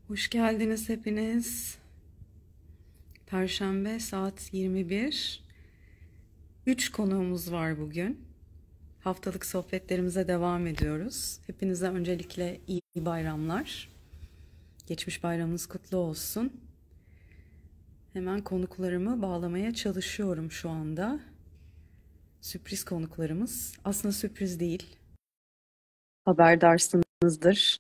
Hoş geldiniz hepiniz. Perşembe saat 21. 3 konuğumuz var bugün. Haftalık sohbetlerimize devam ediyoruz. Hepinize öncelikle iyi bayramlar. Geçmiş bayramınız kutlu olsun. Hemen konuklarımı bağlamaya çalışıyorum şu anda. Sürpriz konuklarımız. Aslında sürpriz değil. Haberdarsınızdır.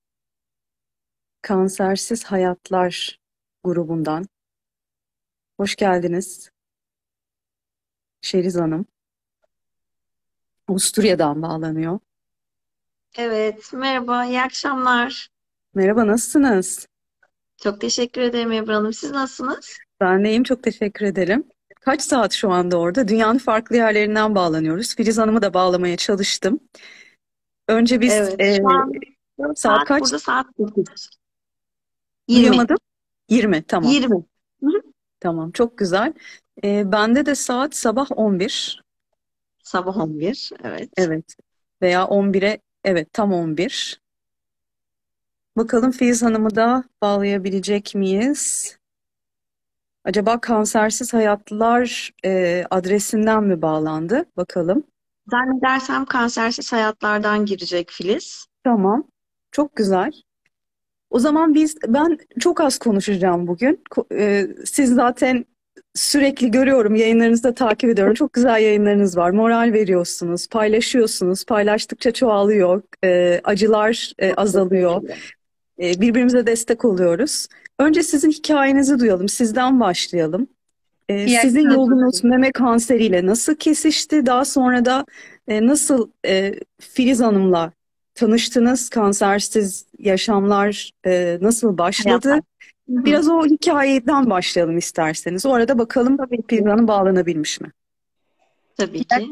Kansersiz Hayatlar grubundan. Hoş geldiniz Şeriz Hanım. Avusturya'dan bağlanıyor. Evet, merhaba, iyi akşamlar. Merhaba, nasılsınız? Çok teşekkür ederim Ebru Hanım. Siz nasılsınız? Ben deyim, çok teşekkür ederim. Kaç saat şu anda orada? Dünyanın farklı yerlerinden bağlanıyoruz. Filiz Hanım'ı da bağlamaya çalıştım. Önce biz Evet, şu an saat kaç? burada saat 9. 20. Duyamadım. 20, tamam. 20. Hı hı. Tamam, çok güzel. Bende de saat sabah 11. Sabah 11. Evet. Evet. Veya 11'e, evet tam 11. Bakalım Filiz Hanım'ı da bağlayabilecek miyiz? Acaba Kansersiz Hayatlar adresinden mi bağlandı? Bakalım. Zannedersem kansersiz hayatlardan girecek Filiz. Tamam. Çok güzel. O zaman ben çok az konuşacağım bugün. Siz zaten sürekli görüyorum, yayınlarınızı da takip ediyorum. Çok güzel yayınlarınız var. Moral veriyorsunuz, paylaşıyorsunuz. Paylaştıkça çoğalıyor. Acılar azalıyor. Birbirimize destek oluyoruz. Önce sizin hikayenizi duyalım. Sizden başlayalım. İyi Sizin akşamlar. yolunuz meme kanseriyle nasıl kesişti? Daha sonra da nasıl Filiz Hanım'la tanıştınız? Kansersiz yaşamlar nasıl başladı? Hayatlar. Hı hı. Biraz o hikayeden başlayalım isterseniz. O arada bakalım Tabii Filiz ki. Hanım bağlanabilmiş mi? Tabii ki.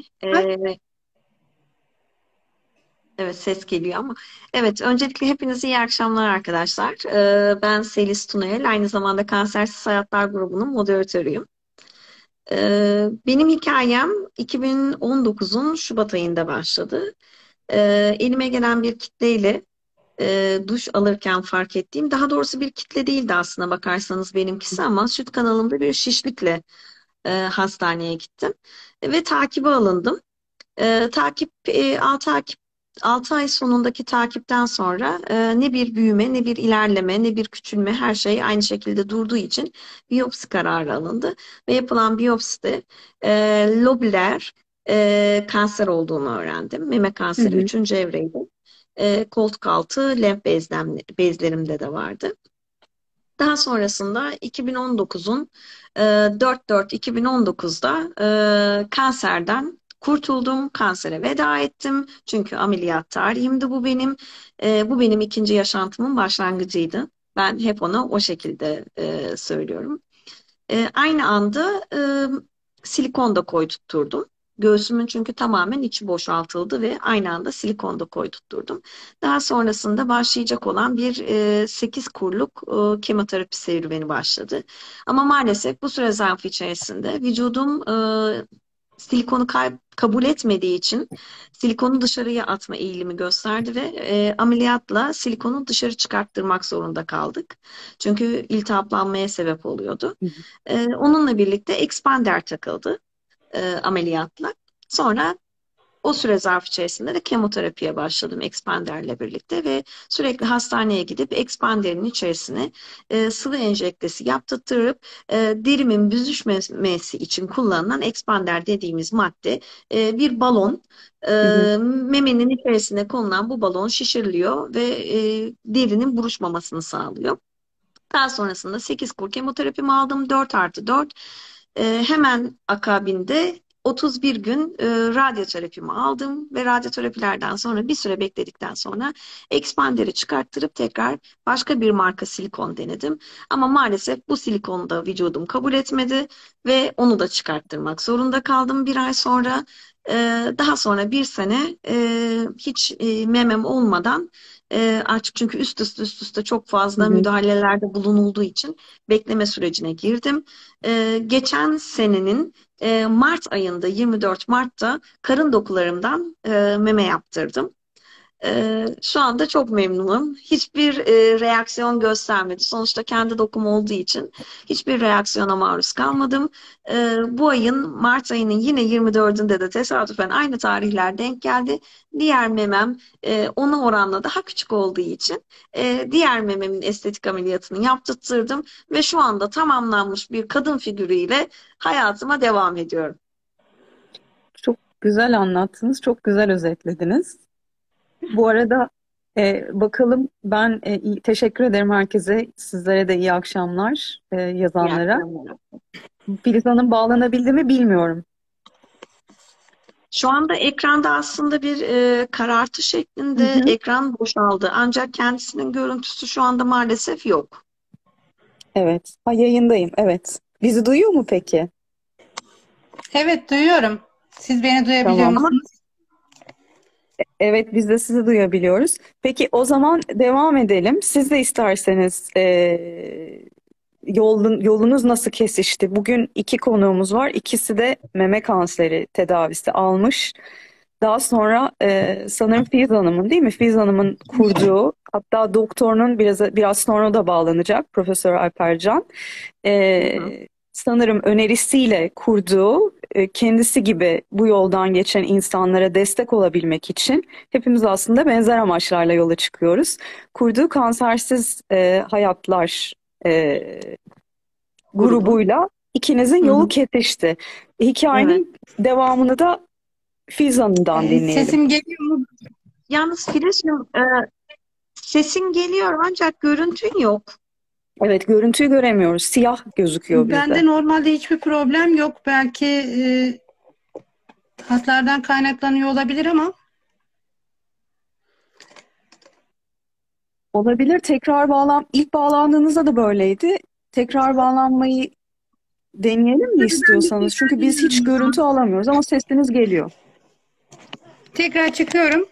Evet, ses geliyor ama. Evet, öncelikle hepinize iyi akşamlar arkadaşlar. Ben Selis Tunayel. Aynı zamanda Kansersiz Hayatlar grubunun moderatörüyüm. Benim hikayem 2019'un Şubat ayında başladı. Elime gelen bir kitleyle duş alırken fark ettiğim, daha doğrusu bir kitle değildi aslına bakarsanız benimkisi, ama süt kanalımda bir şişlikle hastaneye gittim ve takibe alındım. Takip 6 ay sonundaki takipten sonra ne bir büyüme, ne bir ilerleme, ne bir küçülme, her şey aynı şekilde durduğu için biyopsi kararı alındı ve yapılan biyopside lobüler kanser olduğunu öğrendim. Meme Hı kanseri hı. üçüncü evreydi. Koltuk altı lenf bezlerimde de vardı. Daha sonrasında 2019'un 4-4-2019'da kanserden kurtuldum. Kansere veda ettim. Çünkü ameliyat tarihimdi bu benim. Bu benim ikinci yaşantımın başlangıcıydı. Ben hep ona o şekilde söylüyorum. Aynı anda silikon da koydurtturdum. Göğsümün çünkü tamamen içi boşaltıldı ve aynı anda silikon da koydurtturdum. Daha sonrasında başlayacak olan bir 8 kurluk kemoterapi serüveni başladı. Ama maalesef bu süre zarfı içerisinde vücudum silikonu kabul etmediği için silikonu dışarıya atma eğilimi gösterdi ve ameliyatla silikonu dışarı çıkarttırmak zorunda kaldık. Çünkü iltihaplanmaya sebep oluyordu. Hı hı. Onunla birlikte expander takıldı ameliyatla. Sonra o süre zarf içerisinde de kemoterapiye başladım expanderle birlikte ve sürekli hastaneye gidip expanderin içerisine sıvı enjektesi yaptırtırıp derimin büzüşmesi için kullanılan expander dediğimiz madde bir balon, Hı hı. memenin içerisine konulan bu balon şişiriliyor ve derinin buruşmamasını sağlıyor. Daha sonrasında 8 kur kemoterapimi aldım. 4+4. Hemen akabinde 31 gün radyoterapimi aldım ve radyoterapilerden sonra bir süre bekledikten sonra expanderi çıkarttırıp tekrar başka bir marka silikon denedim. Ama maalesef bu silikonu da vücudum kabul etmedi ve onu da çıkarttırmak zorunda kaldım bir ay sonra. Daha sonra bir sene hiç memem olmadan artık, çünkü üst üste çok Hı fazla hı. müdahalelerde bulunulduğu için bekleme sürecine girdim. Geçen senenin Mart ayında, 24 Mart'ta karın dokularımdan meme yaptırdım. Şu anda çok memnunum. Hiçbir reaksiyon göstermedi. Sonuçta kendi dokum olduğu için hiçbir reaksiyona maruz kalmadım. Bu ayın Mart ayının yine 24'ünde de tesadüfen aynı tarihler denk geldi. Diğer memem ona oranla daha küçük olduğu için diğer mememin estetik ameliyatını yaptırttırdım ve şu anda tamamlanmış bir kadın figürüyle hayatıma devam ediyorum. Çok güzel anlattınız, çok güzel özetlediniz. Bu arada bakalım ben teşekkür ederim herkese, sizlere de iyi akşamlar İyi yazanlara. akşamlar. Filiz Hanım bağlanabildi mi bilmiyorum. Şu anda ekranda aslında bir karartı Hı şeklinde hı. ekran boşaldı. Ancak kendisinin görüntüsü şu anda maalesef yok. Evet, ha, yayındayım. Evet. Bizi duyuyor mu peki? Evet, duyuyorum. Siz beni duyabiliyor Tamam. Ama musunuz? Evet, biz de sizi duyabiliyoruz. Peki o zaman devam edelim. Siz de isterseniz yolunuz nasıl kesişti? Bugün iki konuğumuz var. İkisi de meme kanseri tedavisi almış. Daha sonra sanırım Filiz Hanım'ın, değil mi? Filiz Hanım'ın kurduğu, hatta doktorunun biraz sonra o da bağlanacak, Profesör Alpercan. hı hı, Sanırım önerisiyle kurduğu, kendisi gibi bu yoldan geçen insanlara destek olabilmek için hepimiz aslında benzer amaçlarla yola çıkıyoruz. Kurduğu Kansersiz Hayatlar grubu. grubuyla ikinizin Hı yolu hı, kesişti. evet. Hikayenin devamını da Filiz Hanım'dan dinleyelim. Sesim geliyor mu? Yalnız Filizciğim, sesin geliyor ancak görüntün yok. Evet, görüntüyü göremiyoruz. Siyah gözüküyor bizde. Bende normalde hiçbir problem yok. Belki hatlardan kaynaklanıyor olabilir ama Olabilir. İlk bağlandığınızda da böyleydi. Tekrar bağlanmayı deneyelim mi ben bir istiyorsanız? tekrar Çünkü biz hiç deneyeyim o görüntü zaman. alamıyoruz ama sesiniz geliyor. Tekrar çıkıyorum.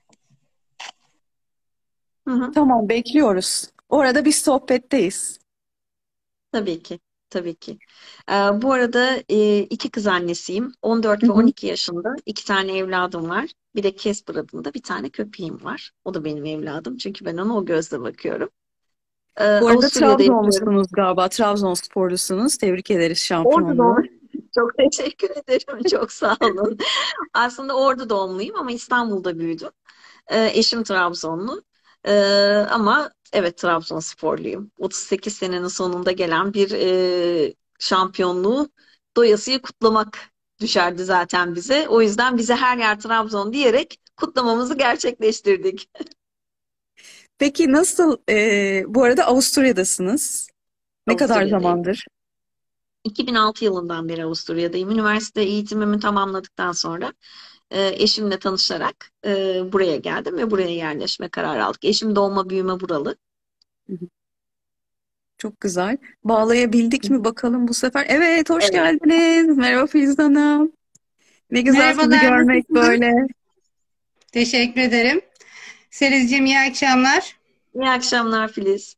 Hı hı, Tamam, bekliyoruz. Orada biz sohbetteyiz. tabii ki. Tabii ki. Bu arada iki kız annesiyim. Hı 14 ve hı. 12 yaşında iki tane evladım var. Bir de Casper adında bir tane köpeğim var. O da benim evladım. Çünkü ben ona o gözle bakıyorum. Bu arada Avusturya'da yaşıyorum. Trabzonlusunuz galiba. Trabzonsporlusunuz. Tebrik ederiz Ordu şampiyonluğu. doğumluyum. Çok teşekkür ederim. Çok sağ olun. Aslında Ordu doğumluyum ama İstanbul'da büyüdüm. Eşim Trabzonlu. Ama evet Trabzonsporluyum. 38 senenin sonunda gelen bir şampiyonluğu doyasıya kutlamak düşerdi zaten bize. O yüzden bize her yer Trabzon diyerek kutlamamızı gerçekleştirdik. Peki nasıl, bu arada Avusturya'dasınız. Ne kadar Avusturya'dayım. zamandır? 2006 yılından beri Avusturya'dayım. Üniversite eğitimimi tamamladıktan sonra eşimle tanışarak buraya geldim ve buraya yerleşme kararı aldık. Eşim doğma büyüme buralı. Hı hı. Çok güzel. Bağlayabildik mi bakalım bu sefer? Evet, hoş Evet. geldiniz. Merhaba Filiz Hanım. Ne güzel sizi Merhabalar, görmek nasılsınız? böyle. Teşekkür ederim. Selizciğim, iyi akşamlar. İyi akşamlar Filiz.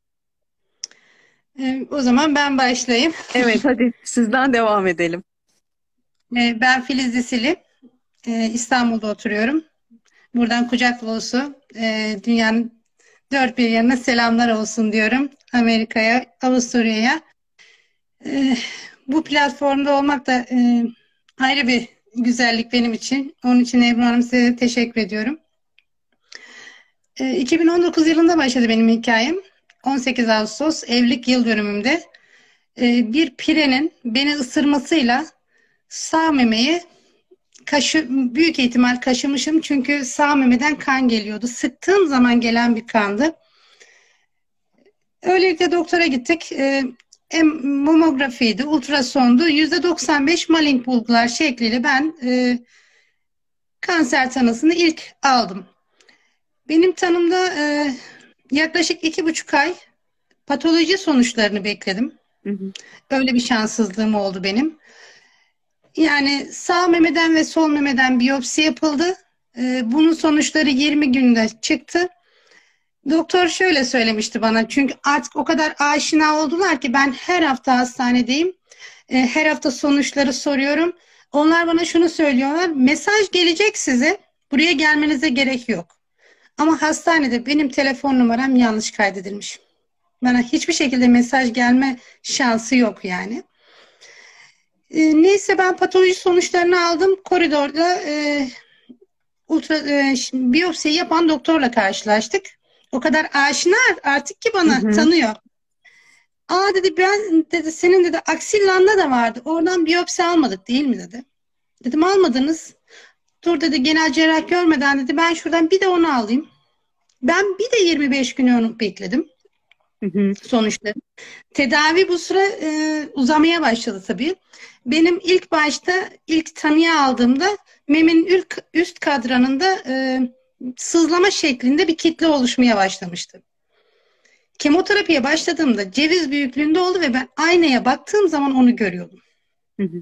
O zaman ben başlayayım. Evet, hadi sizden devam edelim. Ben Filiz Disili. İstanbul'da oturuyorum. Buradan kucak dolusu dünyanın dört bir yanına selamlar olsun diyorum. Amerika'ya, Avusturya'ya. E, Bu platformda olmak da ayrı bir güzellik benim için. Onun için Ebru Hanım, size de teşekkür ediyorum. 2019 yılında başladı benim hikayem. 18 Ağustos evlilik yıl dönümümde bir pirenin beni ısırmasıyla sağ memeyi büyük ihtimal kaşımışım, çünkü sağ memeden kan geliyordu. Sıktığım zaman gelen bir kandı. Öylelikle doktora gittik. Mamografiydi, ultrasondu. %95 malign bulgular şekliyle ben kanser tanısını ilk aldım. Benim tanımda yaklaşık 2,5 ay patoloji sonuçlarını bekledim. Hı hı. Öyle bir şanssızlığım oldu benim. Yani sağ memeden ve sol memeden biyopsi yapıldı. Bunun sonuçları 20 günde çıktı. Doktor şöyle söylemişti bana, çünkü artık o kadar aşina oldular ki ben her hafta hastanedeyim. Her hafta sonuçları soruyorum. Onlar bana şunu söylüyorlar: mesaj gelecek size, buraya gelmenize gerek yok. Ama hastanede benim telefon numaram yanlış kaydedilmiş. Bana hiçbir şekilde mesaj gelme şansı yok yani. Neyse ben patoloji sonuçlarını aldım. Koridorda biyopsiyi yapan doktorla karşılaştık. O kadar aşina artık ki Hı bana hı. tanıyor. Aa dedi, ben dedi senin dedi aksillanda da vardı. Oradan biyopsi almadık değil mi dedi. Dedim almadınız. Dur dedi, genel cerrah görmeden dedi ben şuradan bir de onu alayım. Ben bir de 25 gün onu bekledim Hı hı. sonuçları. Tedavi bu sıra uzamaya başladı tabii. Benim ilk başta ilk tanıya aldığımda memenin üst kadranında sızlama şeklinde bir kitle oluşmaya başlamıştı. Kemoterapiye başladığımda ceviz büyüklüğünde oldu ve ben aynaya baktığım zaman onu görüyordum. Hı hı.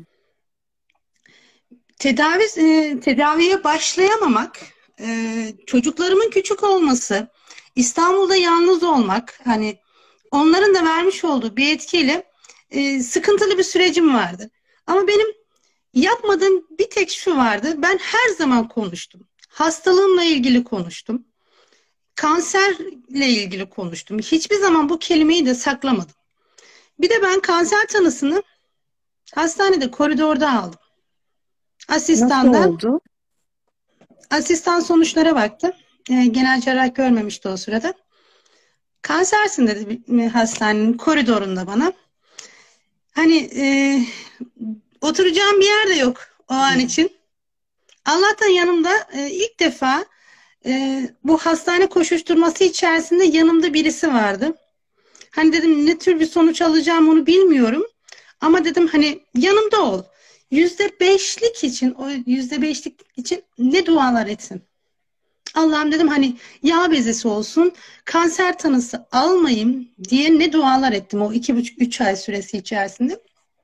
Tedaviye başlayamamak, çocuklarımın küçük olması, İstanbul'da yalnız olmak, hani onların da vermiş olduğu bir etkiyle sıkıntılı bir sürecim vardı. Ama benim yapmadığım bir tek şu vardı. Ben her zaman konuştum. Hastalığımla ilgili konuştum. Kanserle ilgili konuştum. Hiçbir zaman bu kelimeyi de saklamadım. Bir de ben kanser tanısını hastanede koridorda aldım. Nasıl Asistandan, oldu? asistan sonuçlara baktı. Genel cerrah görmemişti o sırada. Kansersin dedi hastanenin koridorunda bana. Hani oturacağım bir yer de yok o an için. Allah'tan yanımda ilk defa bu hastane koşuşturması içerisinde yanımda birisi vardı. Hani dedim ne tür bir sonuç alacağım onu bilmiyorum. Ama dedim hani yanımda ol. %5'lik için, o %5'lik için ne dualar etsin. Allah'ım dedim hani yağ bezesi olsun, kanser tanısı almayayım diye ne dualar ettim o 2,5-3 ay süresi içerisinde.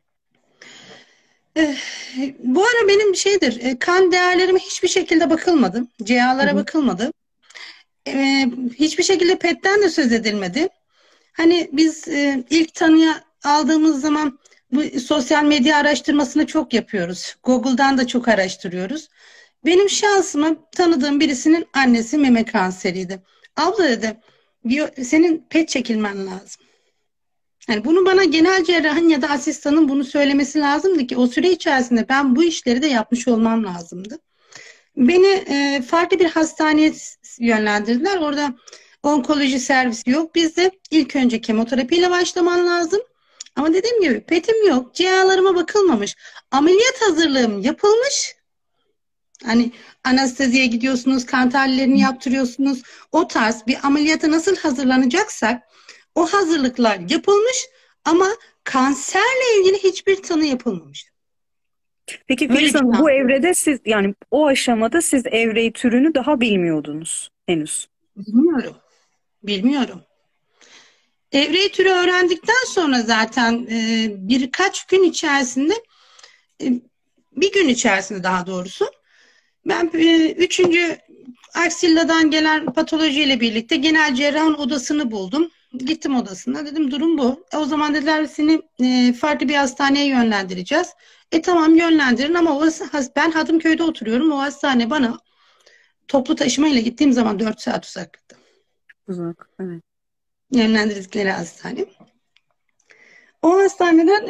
Eh, Bu ara benim kan değerlerime hiçbir şekilde bakılmadı. Hı CA'lara hı. bakılmadı. Hiçbir şekilde PET'ten de söz edilmedi. Hani biz ilk tanıya aldığımız zaman bu sosyal medya araştırmasını çok yapıyoruz. Google'dan da çok araştırıyoruz. Benim şansıma tanıdığım birisinin annesi meme kanseriydi. Abla dedi, senin PET çekilmen lazım. Yani bunu bana genel cerrahın ya da asistanın bunu söylemesi lazımdı ki o süre içerisinde ben bu işleri de yapmış olmam lazımdı. Beni farklı bir hastaneye yönlendirdiler. Orada onkoloji servisi yok. Bizde ilk önce kemoterapiyle başlaman lazım. Ama dediğim gibi PET'im yok. CA'larıma bakılmamış. Ameliyat hazırlığım yapılmış. Hani anesteziye gidiyorsunuz, kan tahlillerini yaptırıyorsunuz. O tarz bir ameliyata nasıl hazırlanacaksak o hazırlıklar yapılmış ama kanserle ilgili hiçbir tanı yapılmamış. Peki Öyle Filiz bir Hanım, şans. bu evrede siz yani o aşamada siz evreyi türünü daha bilmiyordunuz henüz. Bilmiyorum. Bilmiyorum. Evreyi türü öğrendikten sonra zaten birkaç gün içerisinde, e, bir gün içerisinde daha doğrusu, ben üçüncü aksilladan gelen patolojiyle birlikte genel cerrahın odasını buldum. Gittim odasına, dedim durum bu. O zaman dediler seni farklı bir hastaneye yönlendireceğiz. Tamam yönlendirin ama ben Hadımköy'de oturuyorum. O hastane bana toplu taşımayla gittiğim zaman 4 saat uzaklıkta. Uzak, evet. Yönlendirdikleri hastane. O hastaneden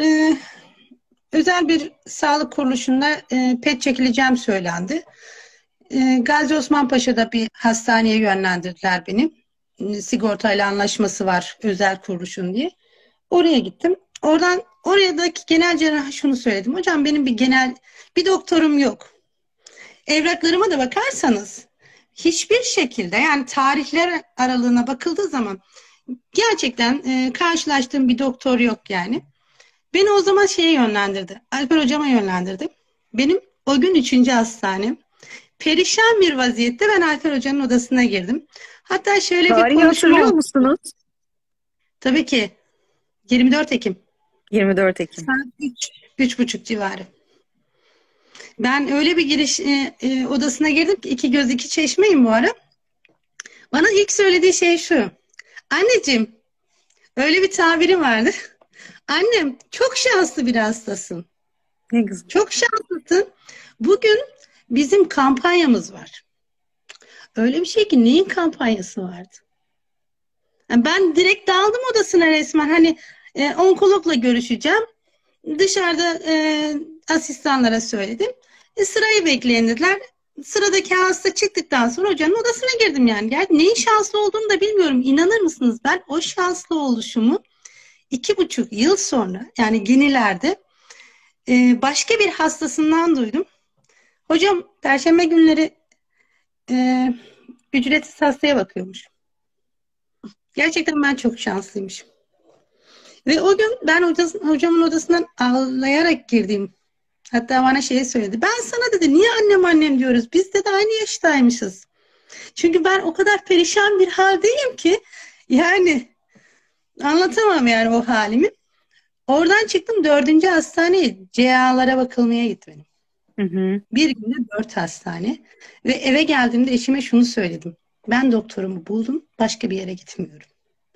özel bir sağlık kuruluşunda PET çekileceğim söylendi. Gazi Osman Paşa'da bir hastaneye yönlendirdiler beni. Sigortayla anlaşması var özel kuruluşun diye. Oraya gittim. Oradaki genel cerrah şunu söyledim. Hocam benim bir doktorum yok. Evraklarıma da bakarsanız hiçbir şekilde, yani tarihler aralığına bakıldığı zaman gerçekten karşılaştığım bir doktor yok yani. Beni o zaman şeye yönlendirdi. Alper hocama yönlendirdi. Benim o gün 3. hastanem. Perişan bir vaziyette ben Alper hocanın odasına girdim. Hatta şöyle bir Tarihi konuşma hatırlıyor oldu. musunuz? Tabii ki 24 Ekim. 24 Ekim. Saat 3.30 civarı. Ben öyle bir giriş odasına girdim ki iki göz iki çeşmeyim bu ara. Bana ilk söylediği şey şu. Anneciğim, öyle bir tabiri vardı. Annem çok şanslı bir hastasın. Ne güzel. Çok şanslısın. Bugün bizim kampanyamız var. öyle bir şey ki neyin kampanyası vardı? Yani ben direkt daldım odasına resmen. Hani onkologla görüşeceğim. Dışarıda asistanlara söyledim. Sırayı bekleyin dediler. Sıradaki hasta çıktıktan sonra hocanın odasına girdim yani. Yani neyin şanslı olduğunu da bilmiyorum. İnanır mısınız? Ben o şanslı oluşumu 2,5 yıl sonra yani Geniler'de başka bir hastasından duydum. Hocam Perşembe günleri e, ücretsiz hastaya bakıyormuş. Gerçekten ben çok şanslıymışım. Ve o gün ben hocamın odasından ağlayarak girdim. Hatta bana şey söyledi. Ben sana dedi niye annem diyoruz? Biz de aynı yaştaymışız. Çünkü ben o kadar perişan bir haldeyim ki yani anlatamam yani o halimi. Oradan çıktım 4. hastaneye CA'lara bakılmaya gittim. Hı hı. Bir günde 4 hastane. Ve eve geldiğimde eşime şunu söyledim. Ben doktorumu buldum. Başka bir yere gitmiyorum.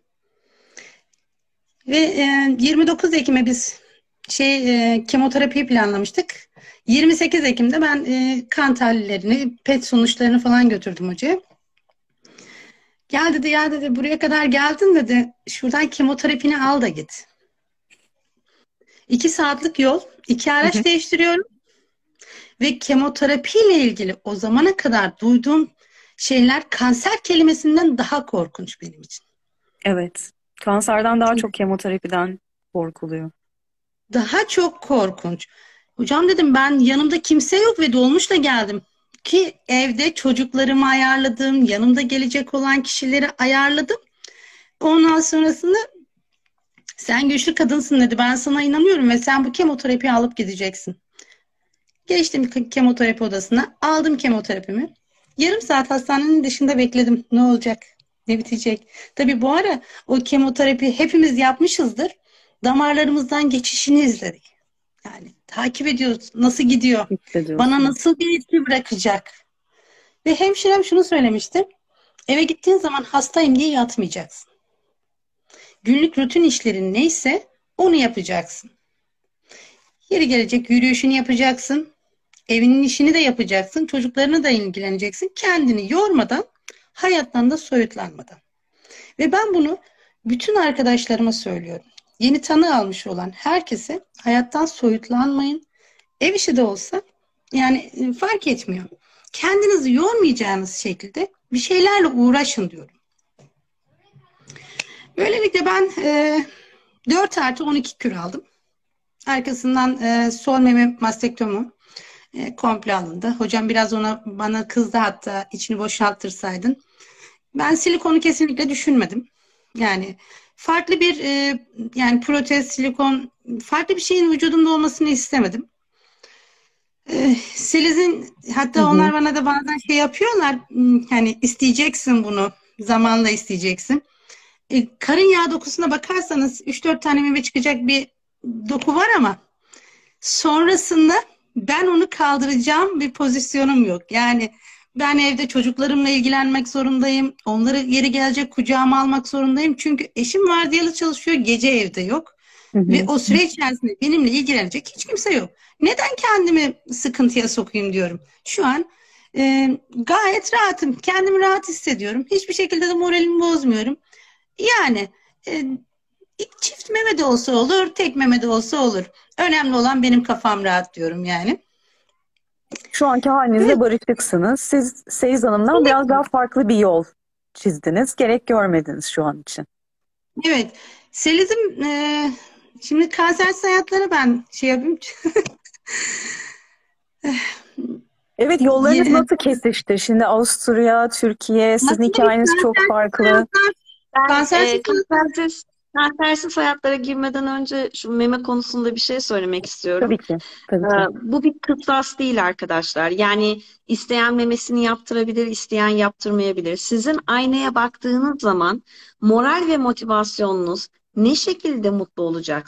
Ve 29 Ekim'e biz kemoterapi planlamıştık. 28 Ekim'de ben kan tahlillerini, PET sonuçlarını falan götürdüm hocaya. Gel dedi ya dedi buraya kadar geldin dedi. Şuradan kemoterapini al da git. 2 saatlik yol, 2 Hı hı. araç değiştiriyorum. Ve kemoterapiyle ilgili o zamana kadar duyduğum şeyler kanser kelimesinden daha korkunç benim için. Evet. Kanserden daha çok kemoterapiden korkuluyor. Daha çok korkunç. Hocam dedim ben yanımda kimse yok ve dolmuşla geldim. Ki evde çocuklarımı ayarladım, yanımda gelecek olan kişileri ayarladım. Ondan sonrasında sen güçlü kadınsın dedi. Ben sana inanıyorum ve sen bu kemoterapiyi alıp gideceksin. Geçtim kemoterapi odasına. Aldım kemoterapimi. Yarım saat hastanenin dışında bekledim. Ne olacak? Ne bitecek? Tabii bu ara o kemoterapi hepimiz yapmışızdır. Damarlarımızdan geçişini izledik. Yani takip ediyoruz. Nasıl gidiyor? Bana Hissediyorsun. nasıl bir etki bırakacak? Ve hemşirem şunu söylemişti. Eve gittiğin zaman hastayım diye yatmayacaksın. Günlük rutin işlerin neyse onu yapacaksın. Yeri gelecek yürüyüşünü yapacaksın. Evinin işini de yapacaksın. Çocuklarına da ilgileneceksin. Kendini yormadan, hayattan da soyutlanmadan. Ve ben bunu bütün arkadaşlarıma söylüyorum. Yeni tanı almış olan herkese hayattan soyutlanmayın. Ev işi de olsa yani fark etmiyor. Kendinizi yormayacağınız şekilde bir şeylerle uğraşın diyorum. Böylelikle ben 4+12 kür aldım. Arkasından sol meme mastektomi komple alındı. Hocam biraz bana kızdı hatta içini boşaltırsaydın. Ben silikonu kesinlikle düşünmedim. Yani farklı bir yani protez, silikon farklı bir şeyin vücudumda olmasını istemedim. Seliz'in Hı hatta hı. onlar bana da bazen şey yapıyorlar. Hani isteyeceksin bunu. Zamanla isteyeceksin. Karın yağı dokusuna bakarsanız 3-4 tane meme çıkacak bir doku var ama sonrasında ben onu kaldıracağım bir pozisyonum yok. Yani ben evde çocuklarımla ilgilenmek zorundayım. Onları yeri gelecek kucağıma almak zorundayım. Çünkü eşim vardiyalı çalışıyor, gece evde yok. Hı Ve hı. o süre içerisinde benimle ilgilenecek hiç kimse yok. Neden kendimi sıkıntıya sokayım diyorum. Şu an gayet rahatım. Kendimi rahat hissediyorum. Hiçbir şekilde de moralimi bozmuyorum. Yani e, çift meme de olsa olur, tek meme de olsa olur. Önemli olan benim kafam rahat diyorum yani. Şu anki halinizle Böyle, barışıksınız. Siz Seyis Hanım'dan biraz daha farklı bir yol çizdiniz. Gerek görmediniz şu an için. evet. Selizim şimdi kanser hayatları ben şey yapayım. Evet, yollarınız Ye- nasıl kesişti? Şimdi Avusturya, Türkiye, sizin Aslında biz hikayeniz çok farklı. Ben kansersiz hayatlar. kansersiz hayatlara girmeden önce şu meme konusunda bir şey söylemek istiyorum. Tabii ki, tabii ki. Bu bir kıstas değil arkadaşlar. Yani isteyen memesini yaptırabilir, isteyen yaptırmayabilir. Sizin aynaya baktığınız zaman moral ve motivasyonunuz ne şekilde mutlu olacaksa,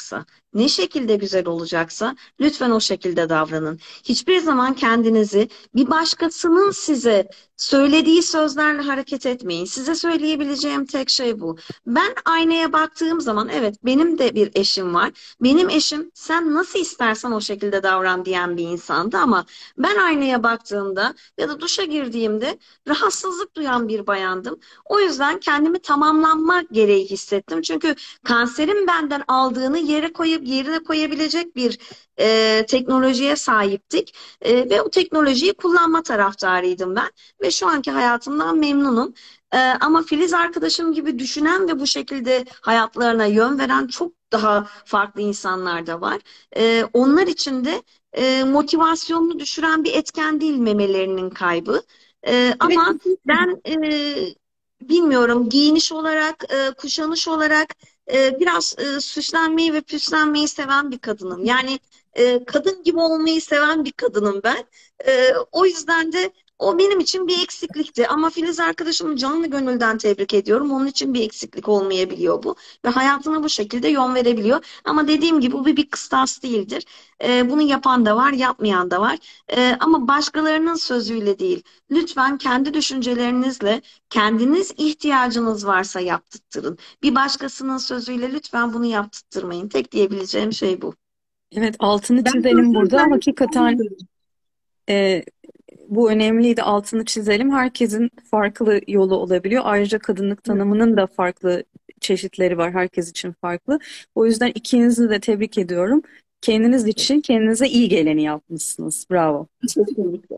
ne şekilde güzel olacaksa lütfen o şekilde davranın. Hiçbir zaman kendinizi bir başkasının size söylediği sözlerle hareket etmeyin. Size söyleyebileceğim tek şey bu. Ben aynaya baktığım zaman evet benim de bir eşim var. Benim eşim sen nasıl istersen o şekilde davran diyen bir insandı ama ben aynaya baktığımda ya da duşa girdiğimde rahatsızlık duyan bir bayandım. O yüzden kendimi tamamlanma gereği hissettim. Çünkü kanserin benden aldığını yere koyup yerine koyabilecek bir teknolojiye sahiptik. Ve o teknolojiyi kullanma taraftarıydım ben. Ve şu anki hayatımdan memnunum. Ama Filiz arkadaşım gibi düşünen ve bu şekilde hayatlarına yön veren çok daha farklı insanlar da var. Onlar için de motivasyonunu düşüren bir etken değil memelerinin kaybı. Evet, Ama ben bilmiyorum giyiniş olarak, kuşanış olarak biraz süslenmeyi ve püslenmeyi seven bir kadınım. Yani kadın gibi olmayı seven bir kadınım ben. O yüzden de o benim için bir eksiklikti. Ama Filiz arkadaşımı canlı gönülden tebrik ediyorum. Onun için bir eksiklik olmayabiliyor bu. Ve hayatına bu şekilde yön verebiliyor. Ama dediğim gibi bu bir kıstas değildir. Bunu yapan da var, yapmayan da var. Ama başkalarının sözüyle değil. Lütfen kendi düşüncelerinizle kendiniz ihtiyacınız varsa yaptırtırın. Bir başkasının sözüyle lütfen bunu yaptırtmayın. Tek diyebileceğim şey bu. Evet, altını ben çizelim sonuçta burada. ben Hakikaten e, bu önemliydi. Altını çizelim. Herkesin farklı yolu olabiliyor. Ayrıca kadınlık tanımının da farklı çeşitleri var. Herkes için farklı. O yüzden ikinizi de tebrik ediyorum. Kendiniz için kendinize iyi geleni yapmışsınız. Bravo. Kesinlikle.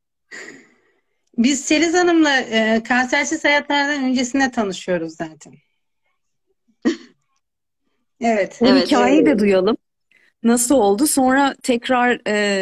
Biz Seliz Hanım'la kansersiz hayatlardan öncesinde tanışıyoruz zaten. Evet. O Evet. hikayeyi de duyalım. Nasıl oldu? Sonra tekrar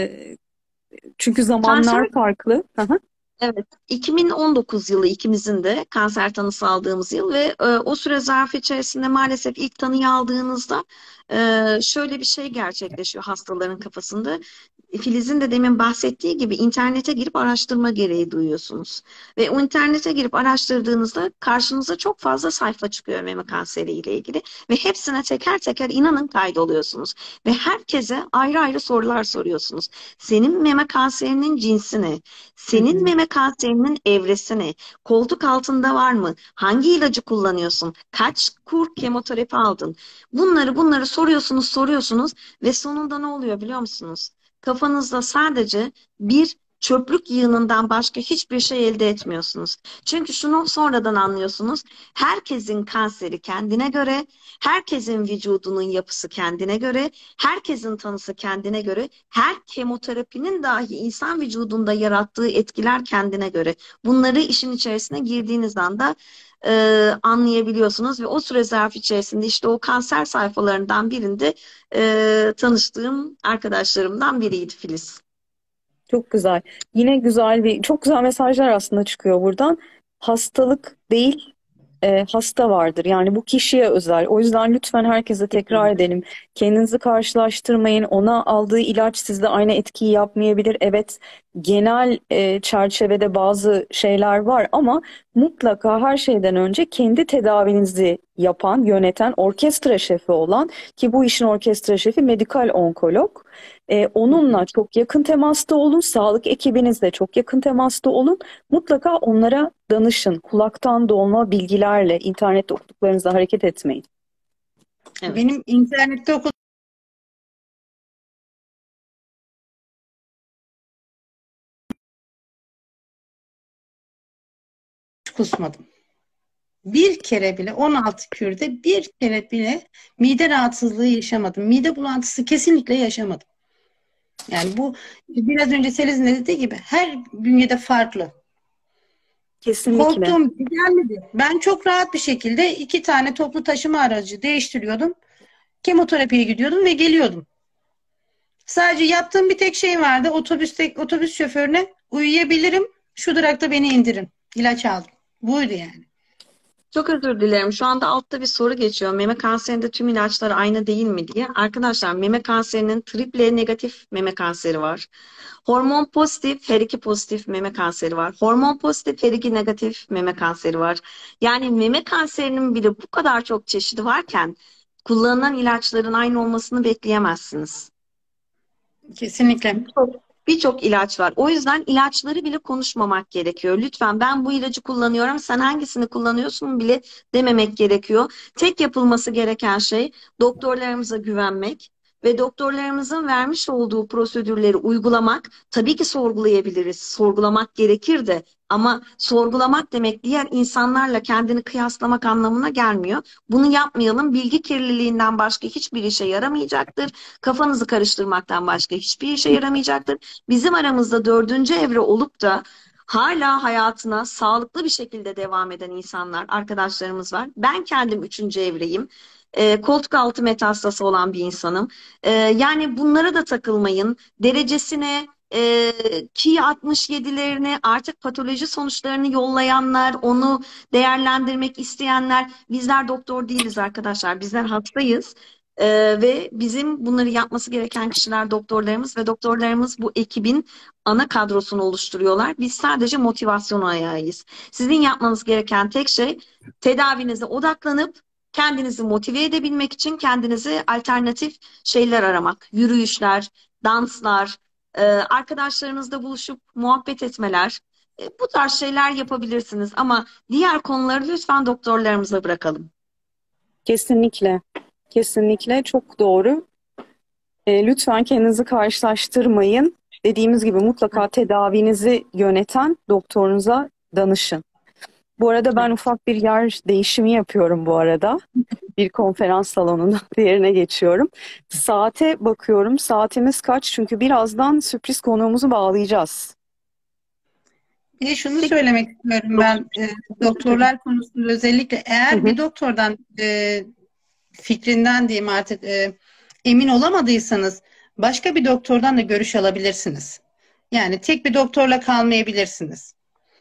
çünkü Kanser zamanlar farklı. Aha. Evet, 2019 yılı ikimizin de kanser tanısı aldığımız yıl ve o süre zarfı içerisinde maalesef ilk tanıyı aldığınızda şöyle bir şey gerçekleşiyor hastaların kafasında. Filiz'in de demin bahsettiği gibi internete girip araştırma gereği duyuyorsunuz. Ve o internete girip araştırdığınızda karşınıza çok fazla sayfa çıkıyor meme kanseri ile ilgili. Ve hepsine teker teker inanın kaydoluyorsunuz. Ve herkese ayrı ayrı sorular soruyorsunuz. Senin meme kanserinin cinsi ne? Hı Senin hı. meme kanserinin evresi ne? Koltuk altında var mı? Hangi ilacı kullanıyorsun? Kaç kur kemoterapi aldın? Bunları soruyorsunuz ve sonunda ne oluyor biliyor musunuz? Kafanızda sadece bir çöplük yığınından başka hiçbir şey elde etmiyorsunuz. Çünkü şunu sonradan anlıyorsunuz. Herkesin kanseri kendine göre, herkesin vücudunun yapısı kendine göre, herkesin tanısı kendine göre, her kemoterapinin dahi insan vücudunda yarattığı etkiler kendine göre. Bunları işin içerisine girdiğiniz anda anlayabiliyorsunuz ve o süre zarfı içerisinde işte o kanser sayfalarından birinde tanıştığım arkadaşlarımdan biriydi Filiz. Çok güzel. Yine çok güzel mesajlar aslında çıkıyor buradan. Hastalık değil, hasta vardır. Yani bu kişiye özel. O yüzden lütfen herkese tekrar edelim. Kendinizi karşılaştırmayın. Ona aldığı ilaç sizde aynı etkiyi yapmayabilir. Evet, genel çerçevede bazı şeyler var ama mutlaka her şeyden önce kendi tedavinizi yapan, yöneten, orkestra şefi olan ki bu işin orkestra şefi medikal onkolog. Onunla çok yakın temasta olun. Sağlık ekibinizle çok yakın temasta olun. Mutlaka onlara danışın. Kulaktan dolma bilgilerle, internette okuduklarınızla hareket etmeyin. Evet. Benim internette okuduğum kusmadım. Bir kere bile 16 kürde bir kere bile mide rahatsızlığı yaşamadım. Mide bulantısı kesinlikle yaşamadım. Yani bu biraz önce Seliz'in de dediği gibi her bünyede farklı. Kesinlikle. Korktuğum bir şey gelmedi. Ben çok rahat bir şekilde 2 tane toplu taşıma aracı değiştiriyordum. Kemoterapiye gidiyordum ve geliyordum. Sadece yaptığım bir tek şey vardı. Otobüs şoförüne uyuyabilirim. Şu durakta beni indirin. İlaç aldım. Buydu yani. Çok özür dilerim. Şu anda altta bir soru geçiyor. Meme kanserinde tüm ilaçlar aynı değil mi diye. Arkadaşlar meme kanserinin triple negatif meme kanseri var. Hormon pozitif, HER2 pozitif meme kanseri var. Hormon pozitif, HER2 negatif meme kanseri var. Yani meme kanserinin bile bu kadar çok çeşidi varken kullanılan ilaçların aynı olmasını bekleyemezsiniz. Kesinlikle. Birçok ilaç var. O yüzden ilaçları bile konuşmamak gerekiyor. Lütfen ben bu ilacı kullanıyorum, sen hangisini kullanıyorsun bile dememek gerekiyor. Tek yapılması gereken şey doktorlarımıza güvenmek ve doktorlarımızın vermiş olduğu prosedürleri uygulamak. Tabii ki sorgulayabiliriz, sorgulamak gerekir de ama sorgulamak demek diğer insanlarla kendini kıyaslamak anlamına gelmiyor. Bunu yapmayalım. Bilgi kirliliğinden başka hiçbir işe yaramayacaktır. Kafanızı karıştırmaktan başka hiçbir işe yaramayacaktır. Bizim aramızda dördüncü evre olup da hala hayatına sağlıklı bir şekilde devam eden insanlar, arkadaşlarımız var. Ben kendim üçüncü evreyim. Koltuk altı metastası olan bir insanım. Yani bunlara da takılmayın. Derecesine, ki 67'lerini artık patoloji sonuçlarını yollayanlar, onu değerlendirmek isteyenler, bizler doktor değiliz arkadaşlar. Bizler hastayız. Ve bizim bunları yapması gereken kişiler doktorlarımız ve doktorlarımız bu ekibin ana kadrosunu oluşturuyorlar. Biz sadece motivasyon ayağıyız. Sizin yapmanız gereken tek şey tedavinize odaklanıp kendinizi motive edebilmek için kendinize alternatif şeyler aramak. Yürüyüşler, danslar, arkadaşlarınızla buluşup muhabbet etmeler. Bu tarz şeyler yapabilirsiniz ama diğer konuları lütfen doktorlarımıza bırakalım. Kesinlikle. Kesinlikle çok doğru. Lütfen kendinizi karşılaştırmayın. Dediğimiz gibi mutlaka tedavinizi yöneten doktorunuza danışın. Bu arada ben ufak bir yer değişimi yapıyorum bu arada. Bir konferans salonundan diğerine geçiyorum. Saate bakıyorum. Saatimiz kaç? Çünkü birazdan sürpriz konuğumuzu bağlayacağız. Bir de şunu söylemek istiyorum ben doktorlar konusunda özellikle eğer bir doktordan fikrinden diyeyim artık emin olamadıysanız başka bir doktordan da görüş alabilirsiniz. Yani tek bir doktorla kalmayabilirsiniz.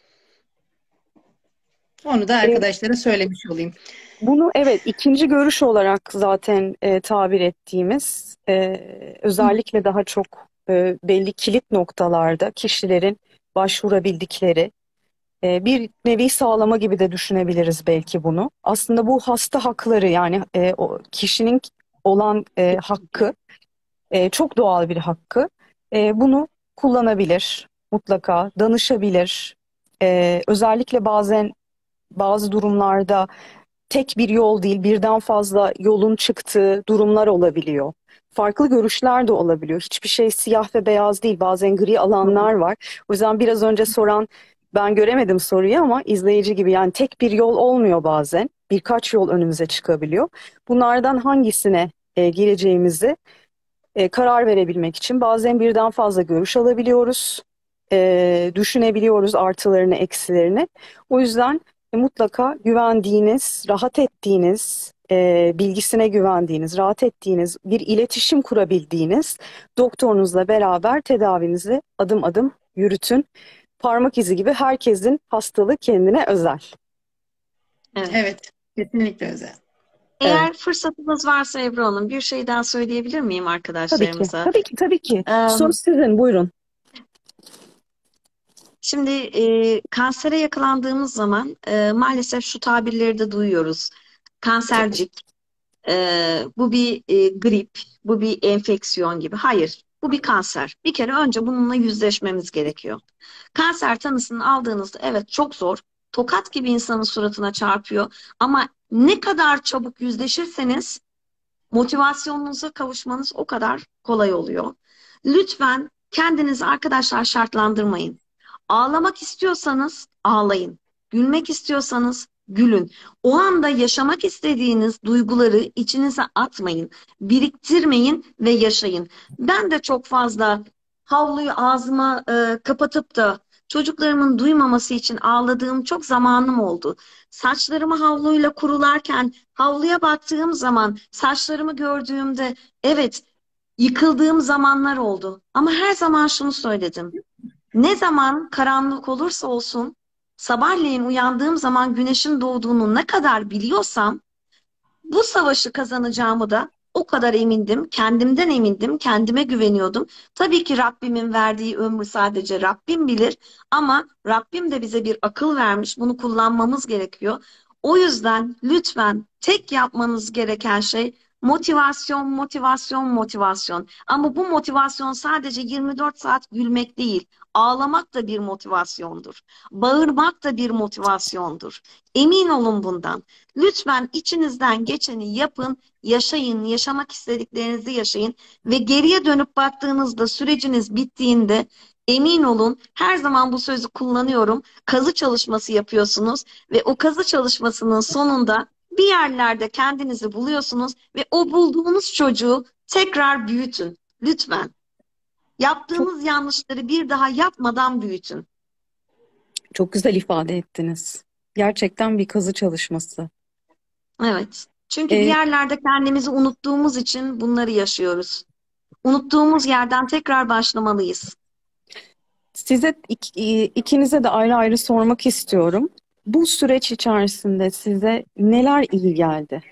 Onu da arkadaşlara söylemiş olayım. Bunu evet ikinci görüş olarak zaten tabir ettiğimiz özellikle daha çok belli kilit noktalarda kişilerin başvurabildikleri bir nevi sağlama gibi de düşünebiliriz belki bunu. Aslında bu hasta hakları yani o kişinin olan hakkı çok doğal bir hakkı. Bunu kullanabilir mutlaka, danışabilir. Özellikle bazen bazı durumlarda tek bir yol değil, birden fazla yolun çıktığı durumlar olabiliyor. Farklı görüşler de olabiliyor. Hiçbir şey siyah ve beyaz değil. Bazen gri alanlar var. O yüzden biraz önce soran, ben göremedim soruyu ama izleyici gibi yani tek bir yol olmuyor bazen. Birkaç yol önümüze çıkabiliyor. Bunlardan hangisine gireceğimizi karar verebilmek için bazen birden fazla görüş alabiliyoruz. Düşünebiliyoruz artılarını, eksilerini. O yüzden mutlaka güvendiğiniz, rahat ettiğiniz, bilgisine güvendiğiniz, rahat ettiğiniz, bir iletişim kurabildiğiniz doktorunuzla beraber tedavinizi adım adım yürütün. Parmak izi gibi herkesin hastalığı kendine özel. Evet, kesinlikle özel. Eğer fırsatınız varsa Ebru Hanım bir şey daha söyleyebilir miyim arkadaşlarımıza? Tabii ki. Söz sizin, buyurun. Şimdi kansere yakalandığımız zaman maalesef şu tabirleri de duyuyoruz. Kansercik, bu bir grip, bu bir enfeksiyon gibi. Hayır, bu bir kanser. Bir kere önce bununla yüzleşmemiz gerekiyor. Kanser tanısını aldığınızda evet çok zor. Tokat gibi insanın suratına çarpıyor. Ama ne kadar çabuk yüzleşirseniz motivasyonunuza kavuşmanız o kadar kolay oluyor. Lütfen kendinizi arkadaşlar şartlandırmayın. Ağlamak istiyorsanız ağlayın. Gülmek istiyorsanız gülün. O anda yaşamak istediğiniz duyguları içinize atmayın. Biriktirmeyin ve yaşayın. Ben de çok fazla havluyu ağzıma kapatıp da çocuklarımın duymaması için ağladığım çok zamanım oldu. Saçlarımı havluyla kurularken havluya baktığım zaman saçlarımı gördüğümde evet yıkıldığım zamanlar oldu. Ama her zaman şunu söyledim. Ne zaman karanlık olursa olsun sabahleyin uyandığım zaman güneşin doğduğunu ne kadar biliyorsam bu savaşı kazanacağımı da o kadar emindim. Kendimden emindim. Kendime güveniyordum. Tabii ki Rabbimin verdiği ömrü sadece Rabbim bilir ama Rabbim de bize bir akıl vermiş. Bunu kullanmamız gerekiyor. O yüzden lütfen tek yapmanız gereken şey Motivasyon, motivasyon, motivasyon. Ama bu motivasyon sadece 24 saat gülmek değil. Ağlamak da bir motivasyondur. Bağırmak da bir motivasyondur. Emin olun bundan. Lütfen içinizden geçeni yapın, yaşayın, yaşamak istediklerinizi yaşayın ve geriye dönüp baktığınızda süreciniz bittiğinde emin olun, her zaman bu sözü kullanıyorum. Kazı çalışması yapıyorsunuz ve o kazı çalışmasının sonunda bir yerlerde kendinizi buluyorsunuz ve o bulduğunuz çocuğu tekrar büyütün. Lütfen. Çok Yaptığınız yanlışları bir daha yapmadan büyütün. çok güzel ifade ettiniz. Gerçekten bir kazı çalışması. Evet. Çünkü bir E, yerlerde kendimizi unuttuğumuz için bunları yaşıyoruz. Unuttuğumuz yerden tekrar başlamalıyız. Size ikinize de ayrı ayrı sormak istiyorum. Bu süreç içerisinde size neler iyi geldi?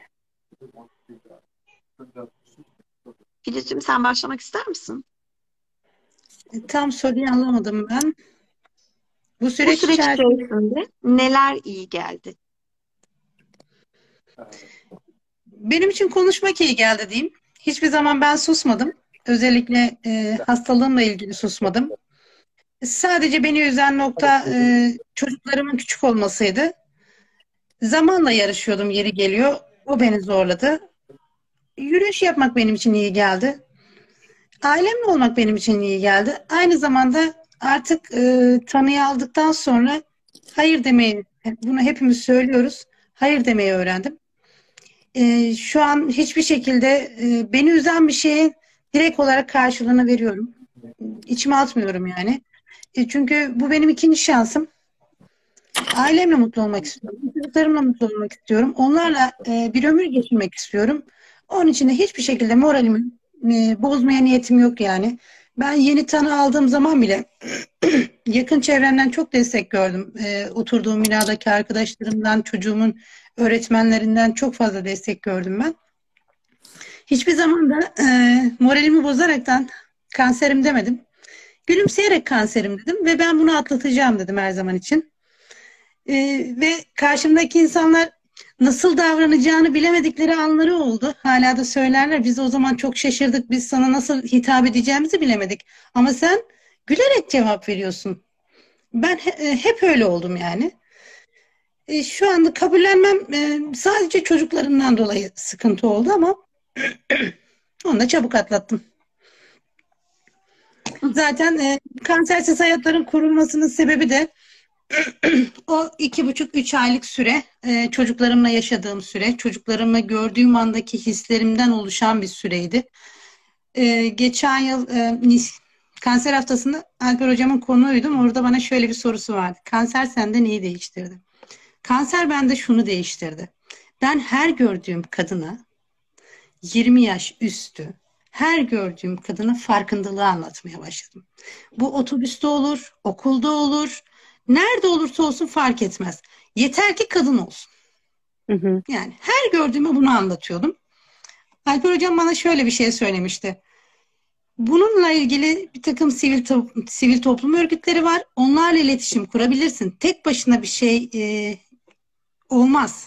Filizciğim sen başlamak ister misin? Tam soruyu anlamadım ben. Bu Bu süreç süreç içerisinde içerisinde neler iyi geldi? benim için konuşmak iyi geldi diyeyim. Hiçbir zaman ben susmadım. Özellikle hastalığımla ilgili susmadım. Sadece beni üzen nokta çocuklarımın küçük olmasıydı. Zamanla yarışıyordum yeri geliyor. O beni zorladı. Yürüyüş yapmak benim için iyi geldi. Ailemle olmak benim için iyi geldi. Aynı zamanda artık tanıyı aldıktan sonra hayır demeyi, bunu hepimiz söylüyoruz. Hayır demeyi öğrendim. Şu an hiçbir şekilde beni üzen bir şeye direkt olarak karşılığını veriyorum. İçime atmıyorum yani. Çünkü bu benim ikinci şansım. Ailemle mutlu olmak istiyorum. Çocuklarımla mutlu olmak istiyorum. Onlarla bir ömür geçirmek istiyorum. Onun için de hiçbir şekilde moralimi bozmaya niyetim yok yani. Ben yeni tanı aldığım zaman bile yakın çevremden çok destek gördüm. Oturduğum binadaki arkadaşlarımdan, çocuğumun öğretmenlerinden çok fazla destek gördüm ben. Hiçbir zaman da moralimi bozaraktan kanserim demedim. Gülümseyerek kanserim dedim ve ben bunu atlatacağım dedim her zaman için. Ve karşımdaki insanlar nasıl davranacağını bilemedikleri anları oldu. Hala da söylerler. Biz o zaman çok şaşırdık. Biz sana nasıl hitap edeceğimizi bilemedik. Ama sen gülerek cevap veriyorsun. Ben hep öyle oldum yani. Şu anda kabullenmem sadece çocuklarımdan dolayı sıkıntı oldu ama onu da çabuk atlattım. Zaten kansersiz hayatların kurulmasının sebebi de o 2,5-3 aylık süre, çocuklarımla yaşadığım süre, çocuklarımla gördüğüm andaki hislerimden oluşan bir süreydi. Geçen yıl kanser haftasında Alper hocamın konuğuydum. Orada bana şöyle bir sorusu vardı. Kanser sende neyi değiştirdi? Kanser bende şunu değiştirdi. Ben her gördüğüm kadına 20 yaş üstü, her gördüğüm kadına farkındalığı anlatmaya başladım. Bu otobüste olur, okulda olur, nerede olursa olsun fark etmez. Yeter ki kadın olsun. Hı hı. Yani her gördüğüme bunu anlatıyordum. Alper hocam bana şöyle bir şey söylemişti. Bununla ilgili bir takım sivil toplum örgütleri var. Onlarla iletişim kurabilirsin. Tek başına bir şey olmaz.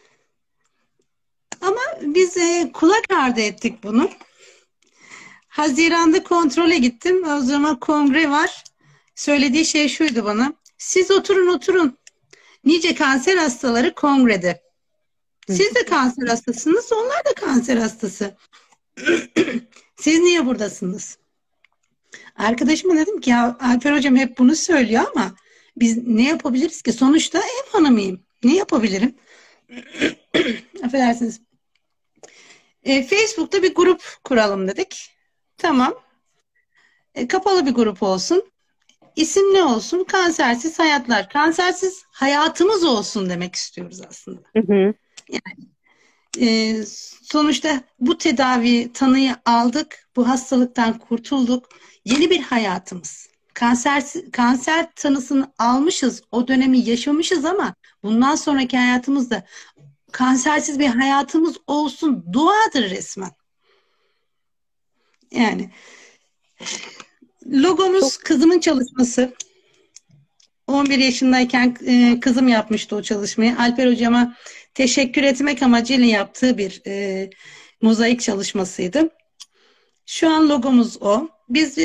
Ama biz kulak ardı ettik bunu. Haziran'da kontrole gittim. O zaman kongre var. Söylediği şey şuydu bana. Siz oturun. Nice kanser hastaları kongrede. Siz de kanser hastasınız, onlar da kanser hastası. Siz niye buradasınız? Arkadaşıma dedim ki ya Alper hocam hep bunu söylüyor ama biz ne yapabiliriz ki? Sonuçta ev hanımıyım. Ne yapabilirim? Affedersiniz. Facebook'ta bir grup kuralım dedik. Tamam. Kapalı bir grup olsun. İsim ne olsun? Kansersiz hayatlar. Kansersiz hayatımız olsun demek istiyoruz aslında. Hı hı. Sonuçta bu tedavi tanıyı aldık. Bu hastalıktan kurtulduk. Yeni bir hayatımız. Kanser tanısını almışız. O dönemi yaşamışız ama bundan sonraki hayatımızda kansersiz bir hayatımız olsun duadır resmen. Yani logomuz kızımın çalışması. 11 yaşındayken kızım yapmıştı o çalışmayı. Alper hocama teşekkür etmek amacıyla yaptığı bir mozaik çalışmasıydı. Şu an logomuz o. Biz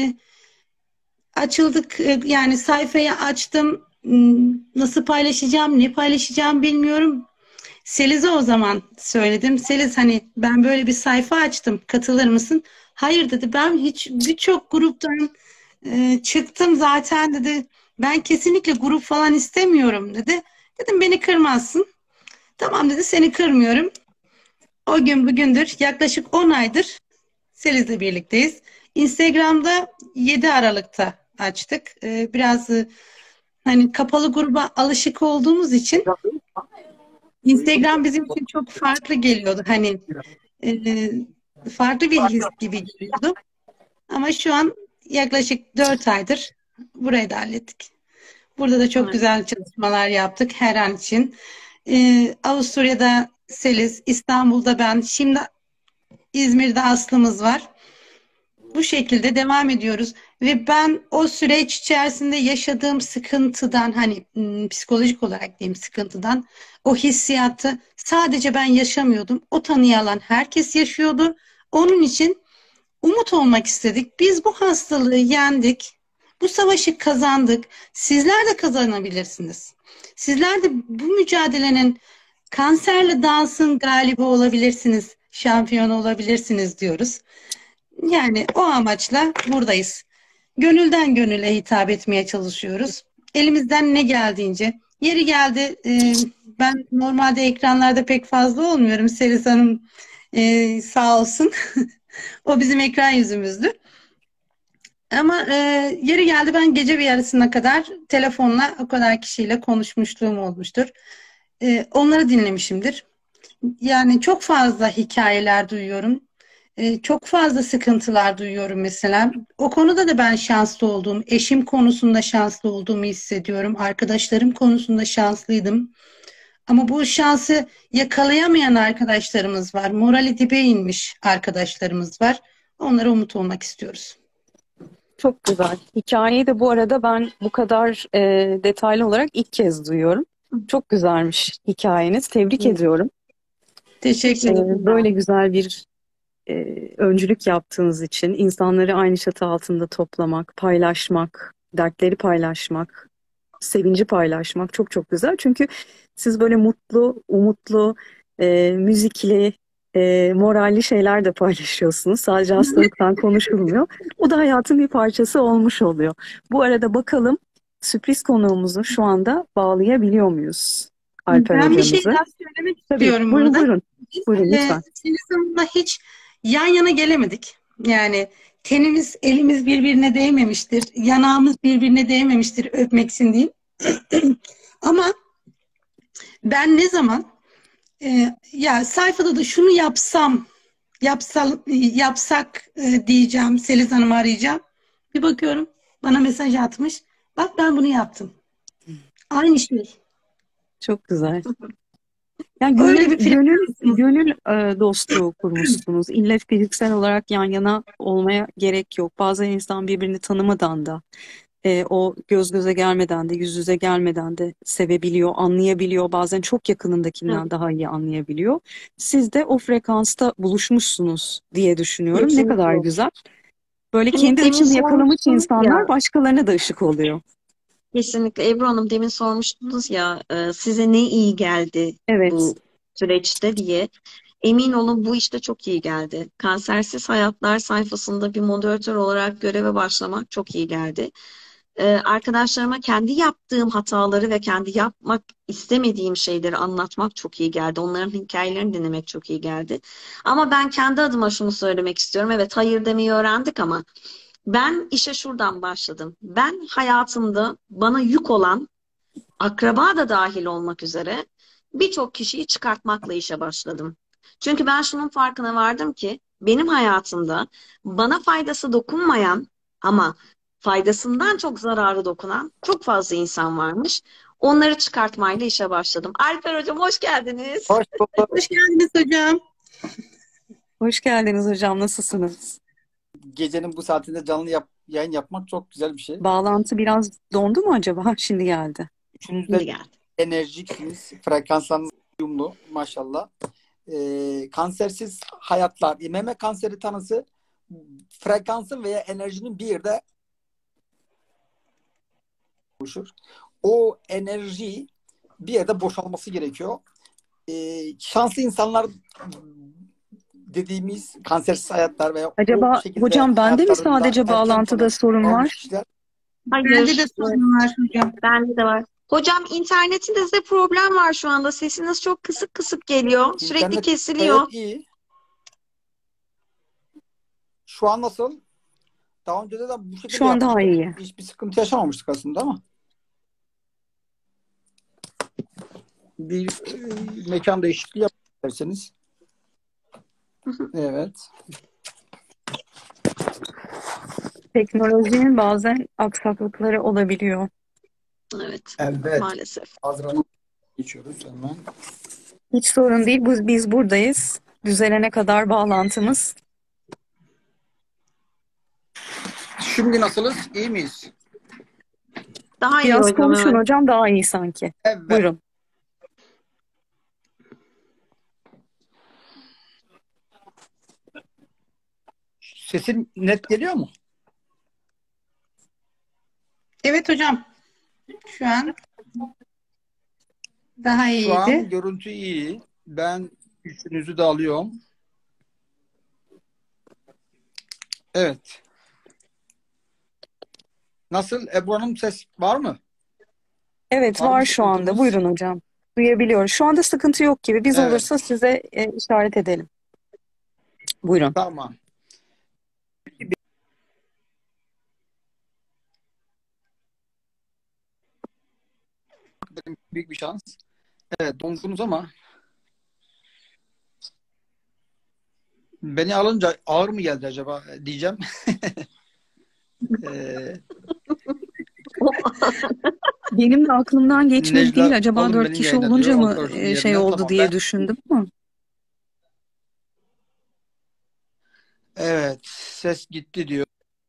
açıldık, yani sayfayı açtım. Nasıl paylaşacağım, ne paylaşacağım bilmiyorum. Seliz'e o zaman söyledim. Seliz, hani ben böyle bir sayfa açtım, katılır mısın? Hayır dedi, ben hiç birçok gruptan çıktım zaten dedi. Ben kesinlikle grup falan istemiyorum dedi. Dedim beni kırmazsın. Tamam dedi, seni kırmıyorum. O gün bugündür yaklaşık 10 aydır Seliz'le birlikteyiz. Instagram'da 7 Aralık'ta açtık. Biraz hani kapalı gruba alışık olduğumuz için Instagram bizim için çok farklı geliyordu. Hani e, farklı bir his gibi geliyordu. Ama şu an yaklaşık 4 aydır burayı da hallettik. Burada da çok Evet. güzel çalışmalar yaptık her an için. Avusturya'da Seliz, İstanbul'da ben, şimdi İzmir'de Aslı'mız var. Bu şekilde devam ediyoruz. Ve ben o süreç içerisinde yaşadığım sıkıntıdan, hani psikolojik olarak diyeyim, sıkıntıdan, o hissiyatı sadece ben yaşamıyordum. O tanıyı alan herkes yaşıyordu. Onun için umut olmak istedik. Biz bu hastalığı yendik. Bu savaşı kazandık. Sizler de kazanabilirsiniz. Sizler de bu mücadelenin, kanserle dansın galibi olabilirsiniz, şampiyon olabilirsiniz diyoruz. Yani o amaçla buradayız. Gönülden gönüle hitap etmeye çalışıyoruz. Elimizden ne geldiğince. Yeri geldi, ben normalde ekranlarda pek fazla olmuyorum. Seris Hanım sağ olsun. O bizim ekran yüzümüzdü. Ama yeri geldi, ben gece bir yarısına kadar telefonla o kadar kişiyle konuşmuşluğum olmuştur. Onları dinlemişimdir. Yani çok fazla hikayeler duyuyorum. Çok fazla sıkıntılar duyuyorum mesela. O konuda da ben şanslı olduğum, eşim konusunda şanslı olduğumu hissediyorum. Arkadaşlarım konusunda şanslıydım. Ama bu şansı yakalayamayan arkadaşlarımız var. Morali dibe inmiş arkadaşlarımız var. Onlara umut olmak istiyoruz. Çok güzel. Hikayeyi de bu arada ben bu kadar detaylı olarak ilk kez duyuyorum. Çok güzelmiş hikayeniz. Tebrik ediyorum. Teşekkür ederim. Böyle güzel bir öncülük yaptığınız için insanları aynı çatı altında toplamak, paylaşmak, dertleri paylaşmak, sevinci paylaşmak çok çok güzel. Çünkü siz böyle mutlu, umutlu, müzikli, moralli şeyler de paylaşıyorsunuz. Sadece hastalıktan konuşulmuyor. O da hayatın bir parçası olmuş oluyor. Bu arada bakalım sürpriz konuğumuzu şu anda bağlayabiliyor muyuz? Alper Ben bir şey hocamızı. daha söylemek Tabii, istiyorum buyurun burada. buyurun. Buyurun lütfen. Senin Hanım'la hiç yan yana gelemedik. Yani tenimiz, elimiz birbirine değmemiştir. Yanağımız birbirine değmemiştir, öpmeksin diyeyim. Ama ben ne zaman ya sayfada da şunu yapsak diyeceğim, Seliz Hanım'ı arayacağım. Bir bakıyorum, bana mesaj atmış. Bak ben bunu yaptım. Aynı şey. Çok güzel. Yani Öyle bir gönül dostluğu kurmuşsunuz. İlla fiziksel olarak yan yana olmaya gerek yok. Bazen insan birbirini tanımadan da o göz göze gelmeden de yüz yüze gelmeden de sevebiliyor, anlayabiliyor. Bazen çok yakınındakinden daha iyi anlayabiliyor. Siz de o frekansta buluşmuşsunuz diye düşünüyorum. Ne kadar Kesinlikle. güzel. Böyle Hani kendi demin ışığını yakalamış sormuştunuz insanlar ya, başkalarına da ışık oluyor. kesinlikle Ebru Hanım demin sormuştunuz ya size ne iyi geldi Evet. bu süreçte diye. Emin olun bu işte çok iyi geldi. Kansersiz Hayatlar sayfasında bir moderatör olarak göreve başlamak çok iyi geldi. Arkadaşlarıma kendi yaptığım hataları ve kendi yapmak istemediğim şeyleri anlatmak çok iyi geldi. Onların hikayelerini dinlemek çok iyi geldi. Ama ben kendi adıma şunu söylemek istiyorum. Evet, hayır demeyi öğrendik ama ben işe şuradan başladım. Ben hayatımda bana yük olan, akraba da dahil olmak üzere birçok kişiyi çıkartmakla işe başladım. Çünkü ben şunun farkına vardım ki benim hayatımda bana faydası dokunmayan ama faydasından çok zararı dokunan çok fazla insan varmış. Onları çıkartmayla işe başladım. Alper Hocam hoş geldiniz. Hoş bulduk. Hoş geldiniz hocam. Hoş geldiniz hocam. Nasılsınız? Gecenin bu saatinde yayın yapmak çok güzel bir şey. Bağlantı biraz dondu mu acaba? Şimdi geldi. Üçünüz Şimdi de geldi. enerjiksiniz. Frekanslarınız uyumlu maşallah. kansersiz hayatlar, meme kanseri tanısı frekansın veya enerjinin bir yerde oluşur. O enerji bir yerde boşalması gerekiyor. Şanslı insanlar dediğimiz kansersiz hayatlar veya o Acaba şekilde hocam bende mi hayatlarında sadece erken bağlantıda tanı sorun almış var? kişiler. Bende de Hayır, sorun var hocam. bende de var. Hocam internetinde size problem var şu anda. Sesiniz çok kısık kısık geliyor. Sürekli İnternet kesiliyor. evet iyi. Şu an nasıl? Daha önce de bu şekilde Şu an daha yapmıştık. iyi. Hiçbir sıkıntı yaşamamıştık aslında ama bir mekan değişikliği yaparseniz. Evet. Teknolojinin bazen aksaklıkları olabiliyor. Evet, Evet. maalesef. Azra'nın geçiyoruz hemen. Hiç sorun değil. Biz buradayız. Düzelene kadar bağlantımız. Şimdi nasılız? İyi miyiz? Daha iyi Biraz hocam, konuşun evet. hocam, daha iyi sanki. Evet. Buyurun. Sesin net geliyor mu? Evet hocam. Şu an daha Şu an iyiydi. görüntü iyi. Ben üçünüzü de alıyorum. Evet. Nasıl? Ebru Hanım ses var mı? Evet, Var mı var şu anda. sıkıntımız? Buyurun hocam. Duyabiliyoruz. Şu anda sıkıntı yok gibi. Biz Evet. olursa size işaret edelim. Buyurun. Tamam. Büyük bir şans. Evet, dondunuz ama beni alınca ağır mı geldi acaba diyeceğim. Benim de aklımdan geçmedi Necla değil. Acaba Balım 4 beni kişi yayına olunca diyor. mı Onkoloji şey yerine. oldu Tamam, diye düşündüm ama. evet, ses gitti diyor.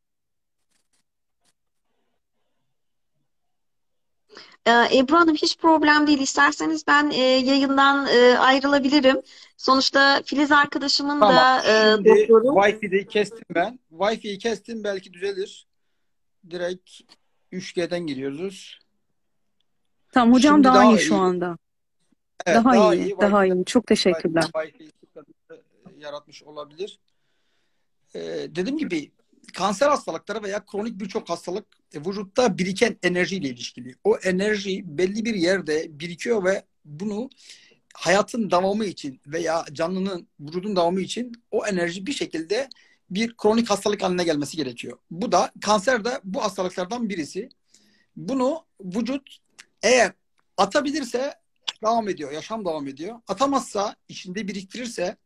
Ebru Hanım hiç problem değil. İsterseniz ben yayından ayrılabilirim. Sonuçta Filiz arkadaşımın Tamam. da Şimdi doktoru. Wi-Fi'yi kestim ben. Wi-Fi'yi kestim, belki düzelir. Direkt 3G'den giriyoruz. Tamam hocam, Şimdi daha iyi daha şu iyi. anda. Evet, Daha daha iyi. iyi. Daha iyi. Çok teşekkürler. Wi-Fi sıkıntı yaratmış olabilir. Dediğim gibi kanser hastalıkları veya kronik birçok hastalık vücutta biriken enerjiyle ilişkili. O enerji belli bir yerde birikiyor ve bunu hayatın devamı için veya canlının, vücudun devamı için o enerji bir şekilde bir kronik hastalık haline gelmesi gerekiyor. Bu da kanser de bu hastalıklardan birisi. Bunu vücut eğer atabilirse devam ediyor, yaşam devam ediyor. Atamazsa, içinde biriktirirse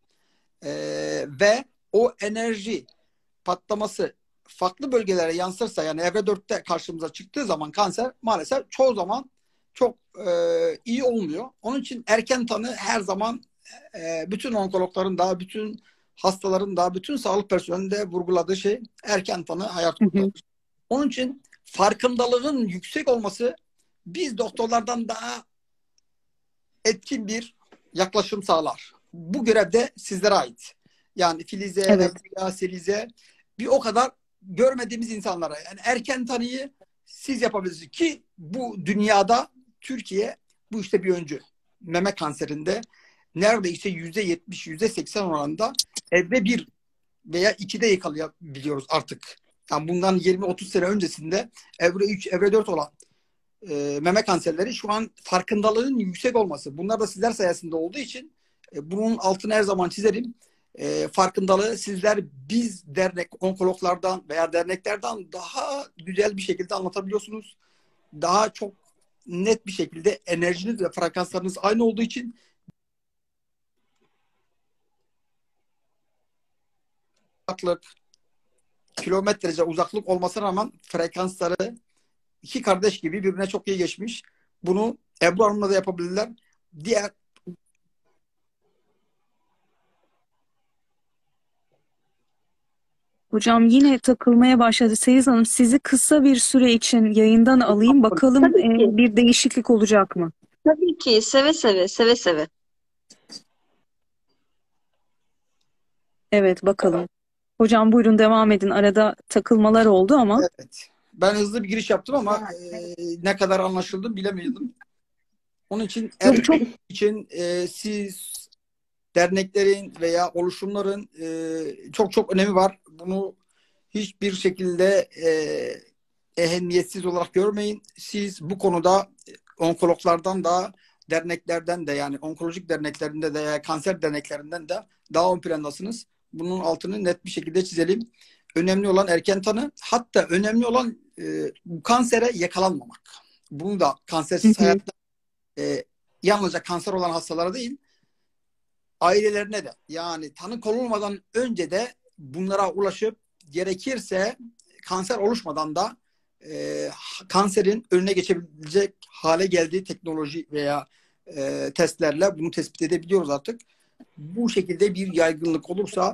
ve o enerji patlaması farklı bölgelere yansırsa, yani evre 4'te karşımıza çıktığı zaman kanser maalesef çoğu zaman çok iyi olmuyor. Onun için erken tanı her zaman bütün onkologların da, bütün hastaların da, bütün sağlık personelinin de vurguladığı şey erken tanı hayat Hı hı. kurtarır. Onun için farkındalığın yüksek olması biz doktorlardan daha etkin bir yaklaşım sağlar. Bu görev de sizlere ait. Yani Filiz'e, Evet. Ebru'ya, Seliz'e bir o kadar görmediğimiz insanlara. Yani erken tanıyı siz yapabilirsiniz ki bu dünyada Türkiye bu işte bir öncü. Meme kanserinde neredeyse %70, %80 oranında evre 1 veya 2'de yakalayabiliyoruz artık. Yani bundan 20-30 sene öncesinde evre 3, evre 4 olan meme kanserleri şu an farkındalığın yüksek olması. Bunlar da sizler sayesinde olduğu için bunun altını her zaman çizerim. Farkındalığı sizler biz dernek onkologlardan veya derneklerden daha güzel bir şekilde anlatabiliyorsunuz. Daha çok net bir şekilde enerjiniz ve frekanslarınız aynı olduğu için uzaklık, kilometrelerce uzaklık olmasına rağmen frekansları iki kardeş gibi birbirine çok iyi geçmiş. Bunu Ebru Hanım'la da yapabilirler. Diğer Hocam yine takılmaya başladı. Seliz Hanım, sizi kısa bir süre için yayından alayım. Bakalım Tabii ki. bir değişiklik olacak mı? Tabii ki. Seve seve. Seve seve. Evet, bakalım. Hocam buyurun devam edin. Arada takılmalar oldu ama. Evet. Ben hızlı bir giriş yaptım ama ne kadar anlaşıldı bilemiyordum. Onun için Yok, çok için siz derneklerin veya oluşumların çok çok önemi var. Bunu hiçbir şekilde ehemmiyetsiz olarak görmeyin. Siz bu konuda onkologlardan da derneklerden de yani onkolojik derneklerinde de kanser derneklerinden de daha ön plandasınız. Bunun altını net bir şekilde çizelim. Önemli olan erken tanı. Hatta önemli olan bu kansere yakalanmamak. Bunu da Hı kansersiz hı. hayatta yalnızca kanser olan hastalara değil ailelerine de yani tanı konulmadan önce de bunlara ulaşıp gerekirse kanser oluşmadan da kanserin önüne geçebilecek hale geldiği teknoloji veya testlerle bunu tespit edebiliyoruz artık. Bu şekilde bir yaygınlık olursa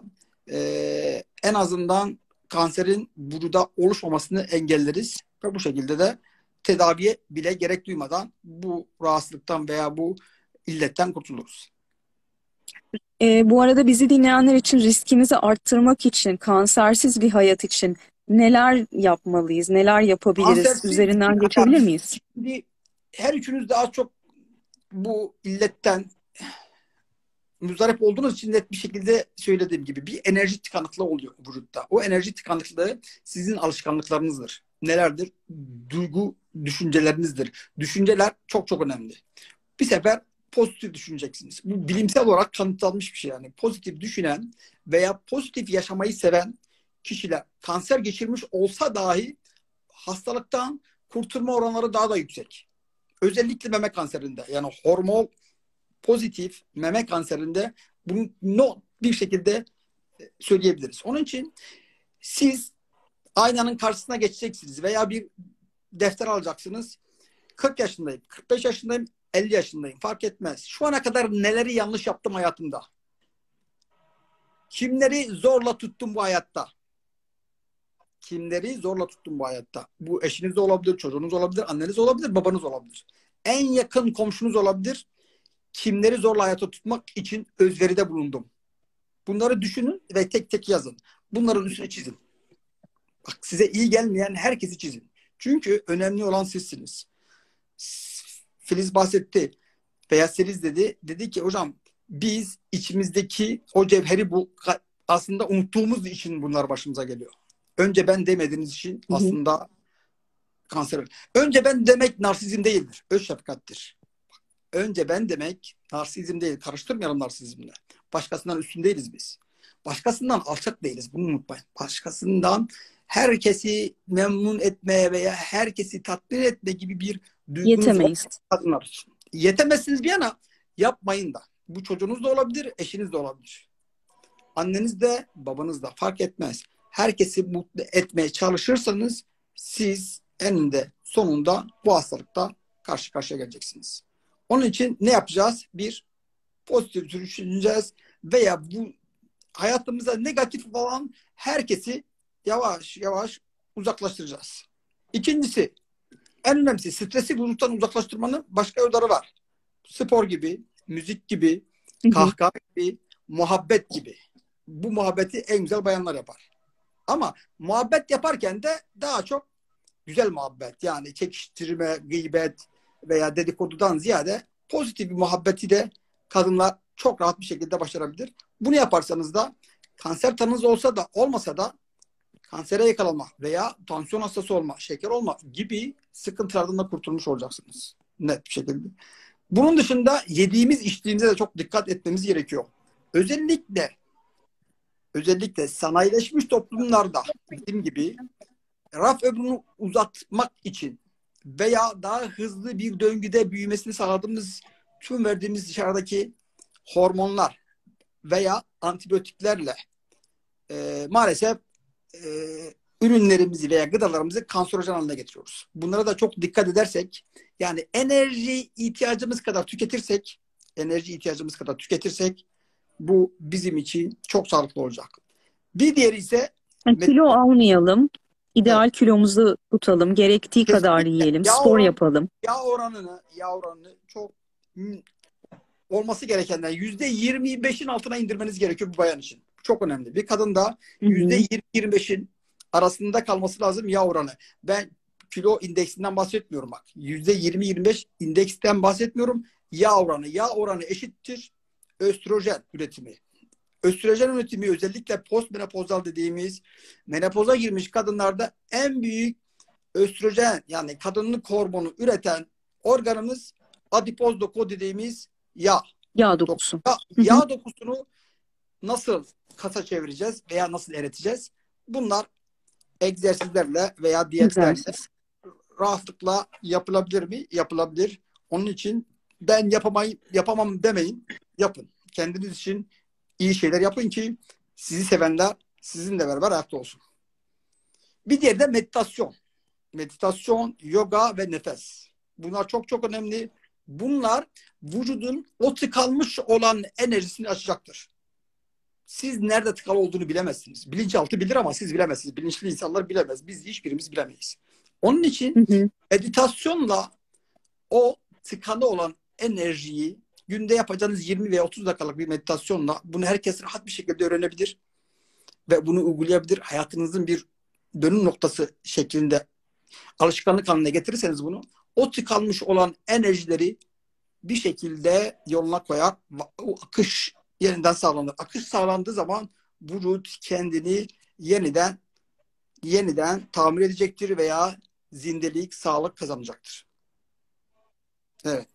en azından kanserin vücuda oluşmamasını engelleriz ve bu şekilde de tedaviye bile gerek duymadan bu rahatsızlıktan veya bu illetten kurtuluruz. Bu arada bizi dinleyenler için riskimizi arttırmak için, kansersiz bir hayat için neler yapmalıyız, neler yapabiliriz? Kansersiz Üzerinden geçebilir miyiz? şimdi her üçünüz de az çok bu illetten müzdarip olduğunuz için net bir şekilde söylediğim gibi bir enerji tıkanıklığı oluyor vücutta. O enerji tıkanıklığı sizin alışkanlıklarınızdır. Nelerdir? Duygu, düşüncelerinizdir. Düşünceler çok çok önemli. Bir sefer pozitif düşüneceksiniz. Bu bilimsel olarak kanıtlanmış bir şey yani. Pozitif düşünen veya pozitif yaşamayı seven kişiler kanser geçirmiş olsa dahi hastalıktan kurtulma oranları daha da yüksek. Özellikle meme kanserinde yani hormon pozitif meme kanserinde bunu bir şekilde söyleyebiliriz. Onun için siz aynanın karşısına geçeceksiniz veya bir defter alacaksınız. 40 yaşındayım, 45 yaşındayım, 50 yaşındayım fark etmez. Şu ana kadar neleri yanlış yaptım hayatımda? Kimleri zorla tuttum bu hayatta? Kimleri zorla tuttum bu hayatta? Bu eşiniz de olabilir, çocuğunuz olabilir, anneniz olabilir, babanız olabilir. En yakın komşunuz olabilir. Kimleri zorla hayata tutmak için özveride bulundum. Bunları düşünün ve tek tek yazın. Bunların üstüne çizin. Bak size iyi gelmeyen herkesi çizin. Çünkü önemli olan sizsiniz. Filiz bahsetti veya Seliz dedi. Dedi ki hocam biz içimizdeki o cevheri aslında unuttuğumuz için bunlar başımıza geliyor. Önce ben demediğiniz için Hı hı. aslında kanser. Önce ben demek narsizm değildir. Öz şefkattir. Önce ben demek narsizm değil. Karıştırmayalım narsizmle. Başkasından üstün değiliz biz. Başkasından alçak değiliz. Bunu unutmayın. Başkasından herkesi memnun etmeye veya herkesi tatmin etme gibi bir duygunuz Yetemeyiz. kadınlar için. Yetemezsiniz bir yana yapmayın da. Bu çocuğunuz da olabilir, eşiniz de olabilir. Anneniz de, babanız da fark etmez. Herkesi mutlu etmeye çalışırsanız siz eninde sonunda bu hastalıkta karşı karşıya geleceksiniz. Onun için ne yapacağız? Bir, pozitif düşüneceğiz veya bu hayatımıza negatif olan herkesi yavaş yavaş uzaklaştıracağız. İkincisi, en önemlisi stresi vücuttan uzaklaştırmanın başka yolları var. Spor gibi, müzik gibi, Hı hı. kahkaha gibi, muhabbet gibi. Bu muhabbeti en güzel bayanlar yapar. Ama muhabbet yaparken de daha çok güzel muhabbet yani çekiştirme, gıybet veya dedikodudan ziyade pozitif bir muhabbeti de kadınlar çok rahat bir şekilde başarabilir. Bunu yaparsanız da kanser tanınız olsa da olmasa da kansere yakalanma veya tansiyon hastası olma, şeker olma gibi sıkıntılardan da kurtulmuş olacaksınız. Net bir şekilde. Bunun dışında yediğimiz içtiğimize de çok dikkat etmemiz gerekiyor. Özellikle sanayileşmiş toplumlarda dediğim gibi raf ömrünü uzatmak için veya daha hızlı bir döngüde büyümesini sağladığımız tüm verdiğimiz dışarıdaki hormonlar veya antibiyotiklerle maalesef ürünlerimizi veya gıdalarımızı kanserojen haline getiriyoruz. Bunlara da çok dikkat edersek yani enerji ihtiyacımız kadar tüketirsek bu bizim için çok sağlıklı olacak. Bir diğeri ise Yani kilo almayalım. evet, İdeal kilomuzu tutalım. Gerektiği kadar kesinlikle yiyelim. Spor yapalım. yağ oranını çok olması gerekenden %25'in altına indirmeniz gerekiyor bu bayan için. çok önemli. Bir kadında Hı hı. %20-25'in arasında kalması lazım yağ oranı. Ben kilo indeksinden bahsetmiyorum bak. %20-25 indeksten bahsetmiyorum. Yağ oranı. Yağ oranı eşittir östrojen üretimi. Östrojen üretimi özellikle postmenopozal dediğimiz menopoza girmiş kadınlarda en büyük östrojen yani kadınlık hormonu üreten organımız adipoz doku dediğimiz yağ. Yağ dokusu. Hı hı. Yağ dokusunu nasıl kasa çevireceğiz veya nasıl eriteceğiz? Bunlar egzersizlerle veya diyetlerle Egzersiz. rahatlıkla yapılabilir mi? Yapılabilir. Onun için ben yapamam demeyin. Yapın. Kendiniz için iyi şeyler yapın ki sizi sevenler sizinle beraber hayatta olsun. Bir diğeri de meditasyon. Meditasyon, yoga ve nefes. Bunlar çok çok önemli. Bunlar vücudun o tıkanmış olan enerjisini açacaktır. Siz nerede tıkalı olduğunu bilemezsiniz. Bilinçaltı bilir ama siz bilemezsiniz. Bilinçli insanlar bilemez. Biz hiçbirimiz bilemeyiz. Onun Hı için hı. meditasyonla o tıkanı olan enerjiyi günde yapacağınız 20 veya 30 dakikalık bir meditasyonla bunu herkes rahat bir şekilde öğrenebilir ve bunu uygulayabilir. Hayatınızın bir dönüm noktası şeklinde alışkanlık haline getirirseniz bunu o tıkanmış olan enerjileri bir şekilde yoluna koyar. O akış yeniden sağlanır. Akış sağlandığı zaman vücut kendini yeniden tamir edecektir veya zindelik, sağlık kazanacaktır. Evet.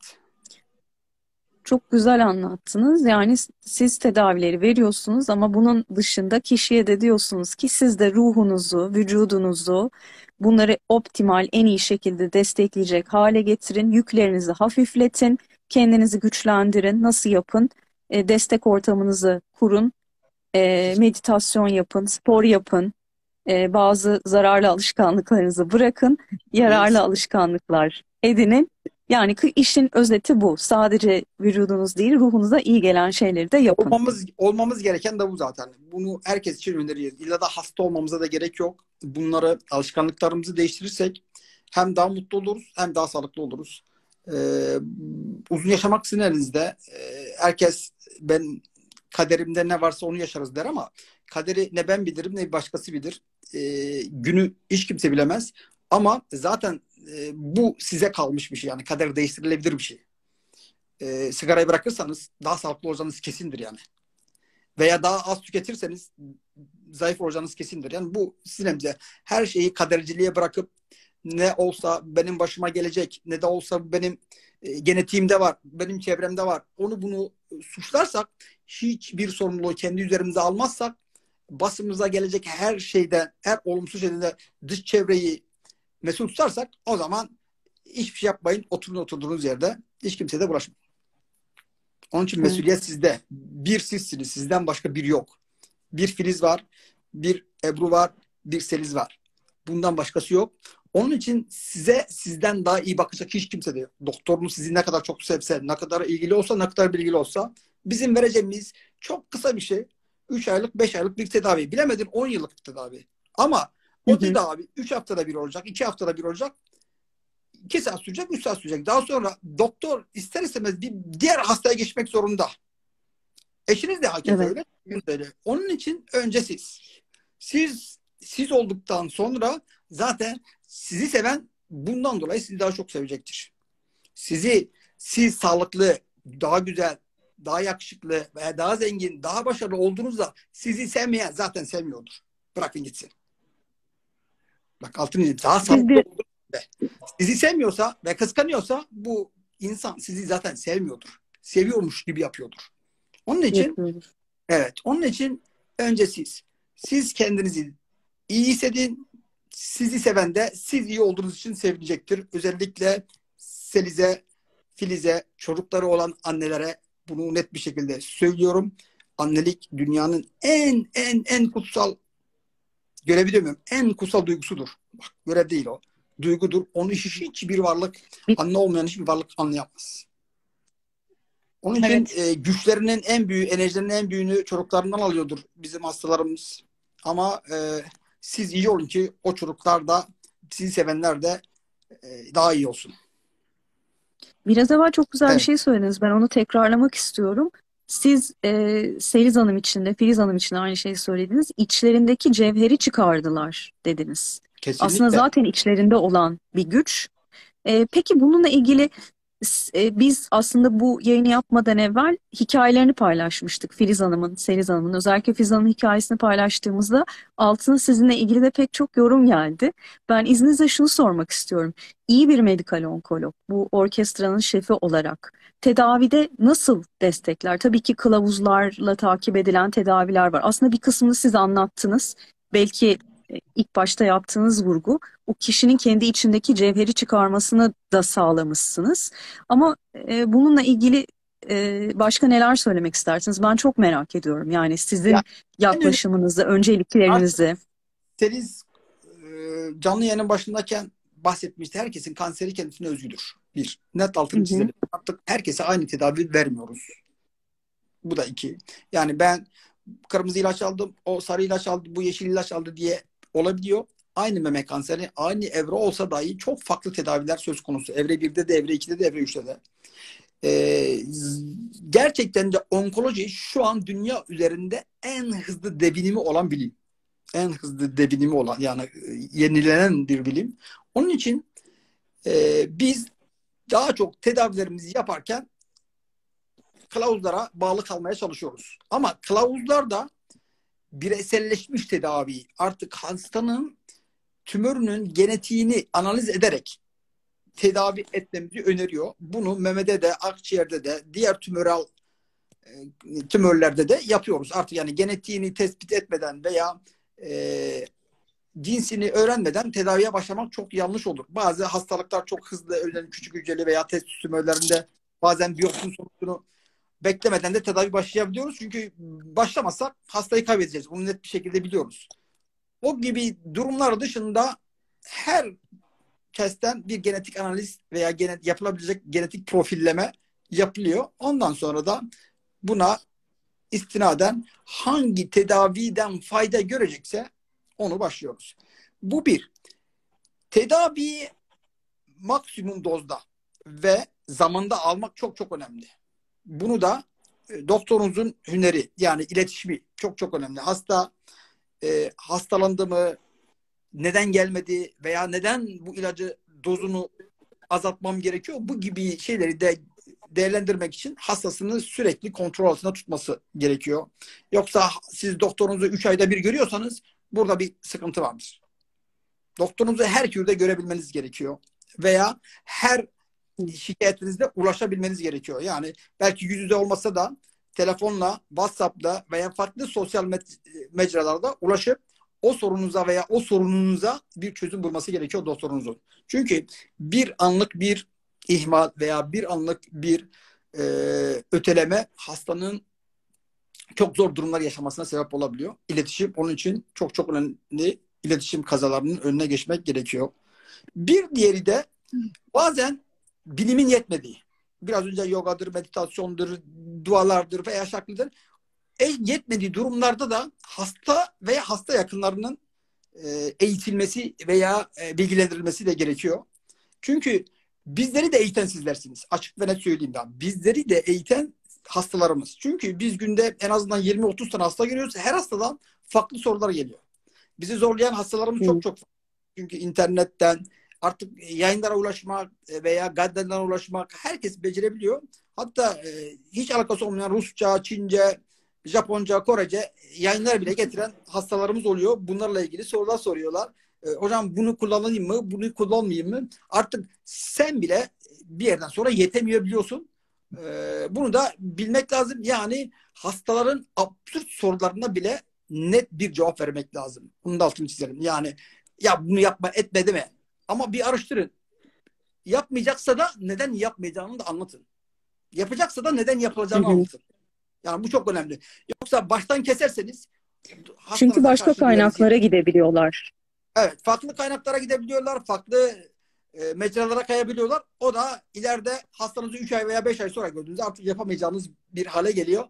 Çok güzel anlattınız. Yani siz tedavileri veriyorsunuz ama bunun dışında kişiye de diyorsunuz ki siz de ruhunuzu, vücudunuzu bunları optimal, en iyi şekilde destekleyecek hale getirin. Yüklerinizi hafifletin, kendinizi güçlendirin. Nasıl yapın? Destek ortamınızı kurun, meditasyon yapın, spor yapın. Bazı zararlı alışkanlıklarınızı bırakın, yararlı alışkanlıklar edinin. Yani işin özeti bu. Sadece vücudunuz değil, ruhunuza iyi gelen şeyleri de yapın. Olmamız gereken de bu zaten. Bunu herkes için öneriyoruz. İlla da hasta olmamıza da gerek yok. Bunları, alışkanlıklarımızı değiştirirsek hem daha mutlu oluruz hem daha sağlıklı oluruz. Uzun yaşamak sizin elinizde. Herkes ben kaderimde ne varsa onu yaşarız der ama kaderi ne ben bilirim ne başkası bilir. Günü hiç kimse bilemez. Ama zaten bu size kalmış bir şey. Yani kader değiştirilebilir bir şey. Sigarayı bırakırsanız daha sağlıklı olacağınız kesindir yani. Veya daha az tüketirseniz zayıf olacağınız kesindir. Yani bu sizin elinizde. Her şeyi kaderciliğe bırakıp ne olsa benim başıma gelecek, ne de olsa benim genetiğimde var, benim çevremde var. Onu bunu suçlarsak, hiçbir sorumluluğu kendi üzerimize almazsak, basımıza gelecek her şeyden, her olumsuz şeyden de dış çevreyi mesul tutarsak o zaman hiçbir şey yapmayın. Oturun oturduğunuz yerde. Hiç kimseye de bulaşmayın. Onun için Evet. mesuliyet sizde. Bir sizsiniz. Sizden başka bir yok. Bir Filiz var. Bir Ebru var. Bir Seliz var. Bundan başkası yok. Onun için size sizden daha iyi bakacak hiç kimse de yok. Doktorunuz sizi ne kadar çok sevse, ne kadar ilgili olsa, ne kadar bilgili olsa bizim vereceğimiz çok kısa bir şey. 3 aylık, 5 aylık bir tedavi. Bilemedin 10 yıllık bir tedavi. Ama Hı o hı. tedavi 3 haftada bir olacak, 2 haftada bir olacak. 2 saat sürecek, 3 saat sürecek. Daha sonra doktor ister istemez bir diğer hastaya geçmek zorunda. Eşiniz de hakeza Evet. öyle. Öyle. Onun için önce siz. Siz olduktan sonra zaten sizi seven bundan dolayı sizi daha çok sevecektir. Siz sağlıklı, daha güzel, daha yakışıklı veya daha zengin, daha başarılı olduğunuzda sizi sevmeyen zaten sevmiyordur. Bırakın gitsin. Bak altını diyeyim. Daha Siz sağlıklı bir olduğunuzda sizi sevmiyorsa ve kıskanıyorsa bu insan sizi zaten sevmiyordur. Seviyormuş gibi yapıyordur. Onun için yapıyoruz. evet, onun için önce siz. Siz kendinizi iyi hissedin. Sizi seven de siz iyi olduğunuz için sevinecektir. Özellikle Seliz'e, Filiz'e, çocukları olan annelere bunu net bir şekilde söylüyorum. Annelik dünyanın en kutsal görevi demiyorum. En kutsal duygusudur. Bak, görev değil o. Duygudur. Onu hiçbir varlık, Bir, anne olmayan hiçbir varlık anlayamaz. Onun için Evet. güçlerinin en büyüğü, enerjilerinin en büyüğünü çocuklarından alıyordur bizim hastalarımız. Ama siz iyi olun ki o çocuklar da sizi sevenler de daha iyi olsun. Biraz evvel çok güzel bir Evet. şey söylediniz. Ben onu tekrarlamak istiyorum. Siz Seliz Hanım için de Filiz Hanım için de aynı şeyi söylediniz. İçlerindeki cevheri çıkardılar dediniz. Aslında Kesinlikle. zaten içlerinde olan bir güç. Peki bununla ilgili biz aslında bu yayını yapmadan evvel hikayelerini paylaşmıştık Filiz Hanım'ın, Seliz Hanım'ın. Özellikle Filiz Hanım'ın hikayesini paylaştığımızda altına sizinle ilgili de pek çok yorum geldi. Ben izninizle şunu sormak istiyorum. İyi bir medikal onkolog, bu orkestranın şefi olarak tedavide nasıl destekler? Tabii ki kılavuzlarla takip edilen tedaviler var. Aslında bir kısmını siz anlattınız. Belki ilk başta yaptığınız vurgu, o kişinin kendi içindeki cevheri çıkarmasını da sağlamışsınız. Ama bununla ilgili başka neler söylemek istersiniz? Ben çok merak ediyorum. Yani Ya sizin en önemli yaklaşımınızı, artık önceliklerinizi. Seliz canlı yayının başındayken bahsetmişti. Herkesin kanseri kendisine özgüdür. Bir. Net Hı altını hı, çizelim. Artık herkese aynı tedavi vermiyoruz. Bu da iki. Yani ben kırmızı ilaç aldım, o sarı ilaç aldı, bu yeşil ilaç aldı diye olabiliyor. Aynı meme kanseri, aynı evre olsa dahi çok farklı tedaviler söz konusu. Evre 1'de de, evre 2'de de, evre 3'te de. Ee, Gerçekten de onkoloji şu an dünya üzerinde en hızlı devinimi olan bilim. En hızlı devinimi olan, yani yenilenen bir bilim. Onun için biz daha çok tedavilerimizi yaparken kılavuzlara bağlı kalmaya çalışıyoruz. Ama kılavuzlar da bireyselleşmiş tedavi. Artık hastanın tümörünün genetiğini analiz ederek tedavi etmemizi öneriyor. Bunu memede de, akciğerde de, diğer tümörlerde de yapıyoruz. Artık yani genetiğini tespit etmeden veya e, cinsini öğrenmeden tedaviye başlamak çok yanlış olur. Bazı hastalıklar çok hızlı, özellikle küçük hücreli veya testis tümörlerinde bazen biyopsi sonucunu beklemeden de tedavi başlayabiliyoruz. Çünkü başlamazsak hastayı kaybedeceğiz. Bunu net bir şekilde biliyoruz. O gibi durumlar dışında herkesten bir genetik analiz veya yapılabilecek genetik profilleme yapılıyor. Ondan sonra da buna istinaden hangi tedaviden fayda görecekse onu başlıyoruz. Bu bir. Tedaviyi maksimum dozda ve zamanda almak çok çok önemli. Bunu da doktorunuzun hüneri, yani iletişimi çok çok önemli. Hasta hastalandı mı, neden gelmedi veya neden bu ilacı dozunu azaltmam gerekiyor, bu gibi şeyleri de değerlendirmek için hastasını sürekli kontrol altında tutması gerekiyor. Yoksa siz doktorunuzu 3 ayda bir görüyorsanız burada bir sıkıntı vardır. Doktorunuzu her kürde görebilmeniz gerekiyor. Veya her şikayetinizde ulaşabilmeniz gerekiyor. Yani belki yüz yüze olmasa da telefonla, WhatsApp'la veya farklı sosyal mecralarda ulaşıp o sorunuza veya o sorununuza bir çözüm bulması gerekiyor doktorunuzun. Çünkü bir anlık bir ihmal veya bir anlık bir e, öteleme hastanın çok zor durumlar yaşamasına sebep olabiliyor. İletişim onun için çok çok önemli. İletişim kazalarının önüne geçmek gerekiyor. Bir diğeri de bazen bilimin yetmediği. Biraz önce yogadır, meditasyondur, dualardır veya şaklıdır. Yetmediği durumlarda da hasta veya hasta yakınlarının eğitilmesi veya bilgilendirilmesi de gerekiyor. Çünkü bizleri de eğiten sizlersiniz. Açık ve net söyleyeyim ben. Bizleri de eğiten hastalarımız. Çünkü biz günde en azından 20-30 tane hasta görüyoruz. Her hastadan farklı sorular geliyor. Bizi zorlayan hastalarımız çok hı, çok farklı. Çünkü internetten artık yayınlara ulaşmak veya gazetelere ulaşmak herkes becerebiliyor. Hatta hiç alakası olmayan Rusça, Çince, Japonca, Korece yayınlar bile getiren hastalarımız oluyor. Bunlarla ilgili sorular soruyorlar. Hocam bunu kullanayım mı, bunu kullanmayayım mı? Artık sen bile bir yerden sonra yetemiyor biliyorsun. Bunu da bilmek lazım. Yani hastaların absürt sorularına bile net bir cevap vermek lazım. Bunun da altını çizelim. Yani ya bunu yapma etme deme. Ama bir araştırın. Yapmayacaksa da neden yapmayacağını da anlatın. Yapacaksa da neden hı yapılacağını hı. anlatın. Yani bu çok önemli. Yoksa baştan keserseniz Çünkü hastanıza başka karşı güveniniz kaynaklara yitmez. gidebiliyorlar. Evet, farklı kaynaklara gidebiliyorlar, farklı mecralara kayabiliyorlar. O da ileride hastanızı 3 ay veya 5 ay sonra gördüğünüzde artık yapamayacağınız bir hale geliyor.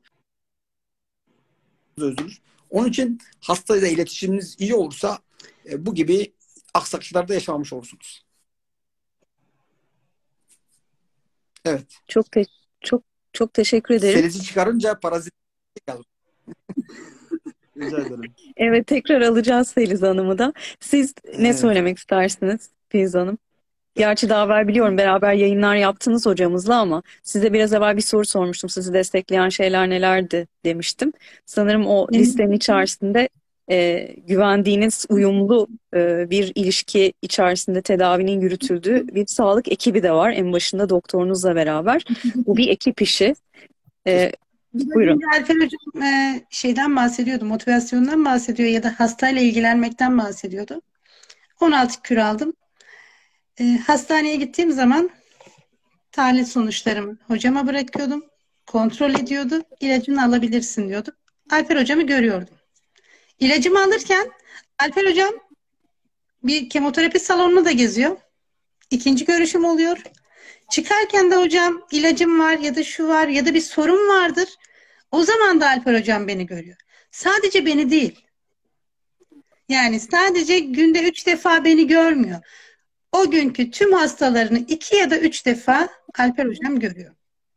Özür. Onun için hastayla iletişiminiz iyi olursa bu gibi aksaklıklarda yaşamamış olursunuz. Evet. Çok te- çok Çok teşekkür ederim. Selizi çıkarınca parazit geldi. Rica ederim. Evet, tekrar alacağız Filiz Hanım'ı da. Siz ne Evet. söylemek istersiniz Filiz Hanım? Gerçi daha evvel biliyorum beraber yayınlar yaptınız hocamızla ama size biraz evvel bir soru sormuştum. Sizi destekleyen şeyler nelerdi demiştim. Sanırım o listenin içerisinde güvendiğiniz uyumlu bir ilişki içerisinde tedavinin yürütüldüğü bir sağlık ekibi de var. En başında doktorunuzla beraber. Bu bir ekip işi. Buyurun. Alper Hocam şeyden bahsediyordu, motivasyondan bahsediyor ya da hastayla ilgilenmekten bahsediyordu. 16 kür aldım. Hastaneye gittiğim zaman tahlil sonuçlarımı hocama bırakıyordum. Kontrol ediyordu. İlacını alabilirsin diyordu. Alper hocamı görüyordum. İlacımı alırken Alper hocam bir kemoterapi salonunu da geziyor. İkinci görüşüm oluyor. Çıkarken de hocam ilacım var ya da şu var ya da bir sorun vardır. O zaman da Alper hocam beni görüyor. Sadece beni değil. Yani sadece günde 3 defa beni görmüyor. O günkü tüm hastalarını 2 ya da 3 defa Alper hocam görüyor.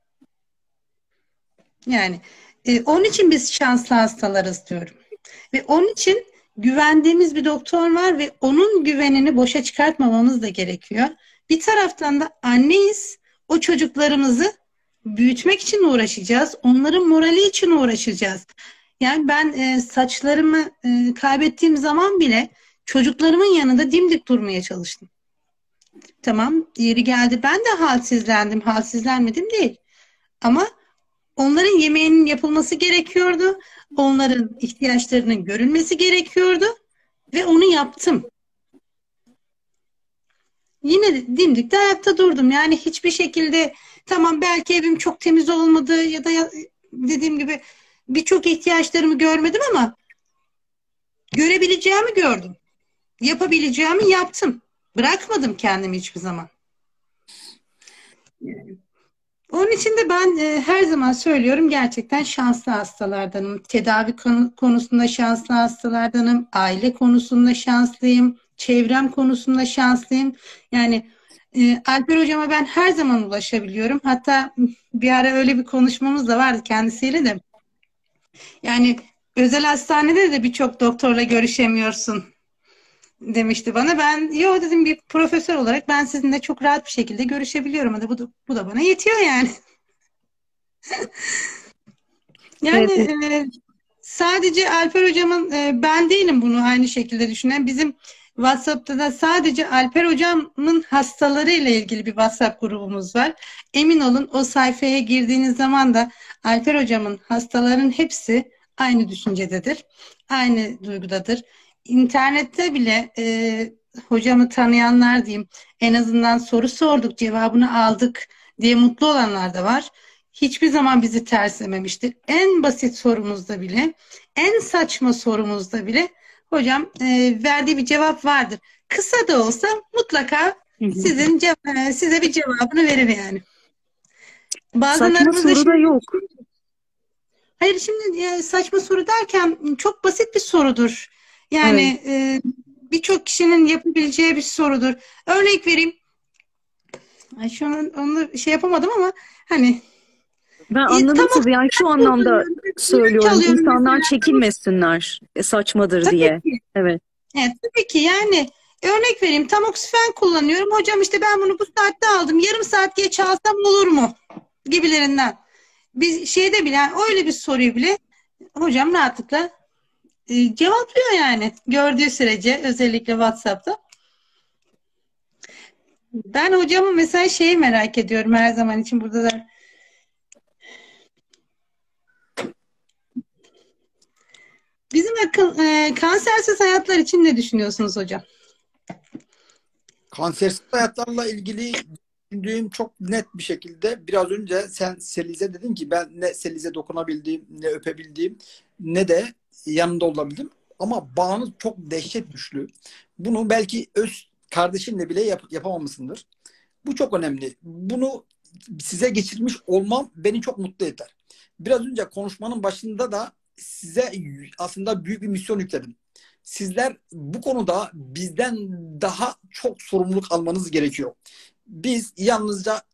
Yani onun için biz şanslı hastalarız diyorum. Ve onun için güvendiğimiz bir doktor var ve onun güvenini boşa çıkartmamamız da gerekiyor. Bir taraftan da anneyiz. O çocuklarımızı büyütmek için uğraşacağız. Onların morali için uğraşacağız. Yani ben saçlarımı kaybettiğim zaman bile çocuklarımın yanında dimdik durmaya çalıştım. Tamam, yeri geldi. Ben de halsizlendim. Halsizlenmedim değil. Ama onların yemeğinin yapılması gerekiyordu. Onların ihtiyaçlarının görülmesi gerekiyordu. Ve onu yaptım. Yine de dimdik de ayakta durdum. Yani hiçbir şekilde tamam belki evim çok temiz olmadı ya da dediğim gibi birçok ihtiyaçlarımı görmedim ama görebileceğimi gördüm. Yapabileceğimi yaptım. Bırakmadım kendimi hiçbir zaman. Onun için de ben her zaman söylüyorum gerçekten şanslı hastalardanım. Tedavi konusunda şanslı hastalardanım. Aile konusunda şanslıyım. Çevrem konusunda şanslıyım. Yani Alper hocama ben her zaman ulaşabiliyorum. Hatta bir ara öyle bir konuşmamız da vardı kendisiyle de. Yani özel hastanede de birçok doktorla görüşemiyorsun demişti bana. Ben yo dedim bir profesör olarak ben sizinle çok rahat bir şekilde görüşebiliyorum. Hadi bu da bana yetiyor yani. Yani Evet. sadece Alper hocamın ben değilim bunu aynı şekilde düşünen. Bizim WhatsApp'ta da sadece Alper hocamın hastaları ile ilgili bir WhatsApp grubumuz var. Emin olun o sayfaya girdiğiniz zaman da Alper hocamın hastaların hepsi aynı düşüncededir. Aynı duygudadır. İnternette bile hocamı tanıyanlar diyeyim en azından soru sorduk cevabını aldık diye mutlu olanlar da var. Hiçbir zaman bizi terslememiştir. En basit sorumuzda bile, en saçma sorumuzda bile hocam verdiği bir cevap vardır. Kısa da olsa mutlaka size bir cevabını verir yani. Bazen Saçma aramızda soru da yok. hayır şimdi saçma soru derken çok basit bir sorudur. Yani birçok kişinin yapabileceği bir sorudur. Örnek vereyim. Ay, şu an onu şey yapamadım ama hani Ben anladım tam sizi. Yani şu anlamda söylüyorum. çalıyorum İnsanlar mesela. çekinmesinler. Saçmadır Tabii diye. ki. Evet. Evet, tabii ki yani örnek vereyim tamoksifen kullanıyorum. Hocam işte ben bunu bu saatte aldım. Yarım saat geç alsam olur mu? Gibilerinden. Bir şeyde bile öyle bir soruyu bile hocam rahatlıkla cevaplıyor yani. Gördüğü sürece özellikle WhatsApp'ta. Ben hocamın mesela şeyi merak ediyorum her zaman için burada da. Bizim kansersiz hayatlar için ne düşünüyorsunuz hocam? Kansersiz hayatlarla ilgili düşündüğüm çok net bir şekilde biraz önce sen Seliz'e dedin ki ben ne Seliz'e dokunabildim, ne öpebildim, ne de yanında olabildim. Ama bağınız çok dehşet güçlü. Bunu belki öz kardeşinle bile yapamamışsındır. Bu çok önemli. Bunu size geçirmiş olmam beni çok mutlu eder. Biraz önce konuşmanın başında da size aslında büyük bir misyon yükledim. Sizler bu konuda bizden daha çok sorumluluk almanız gerekiyor. Biz yalnızca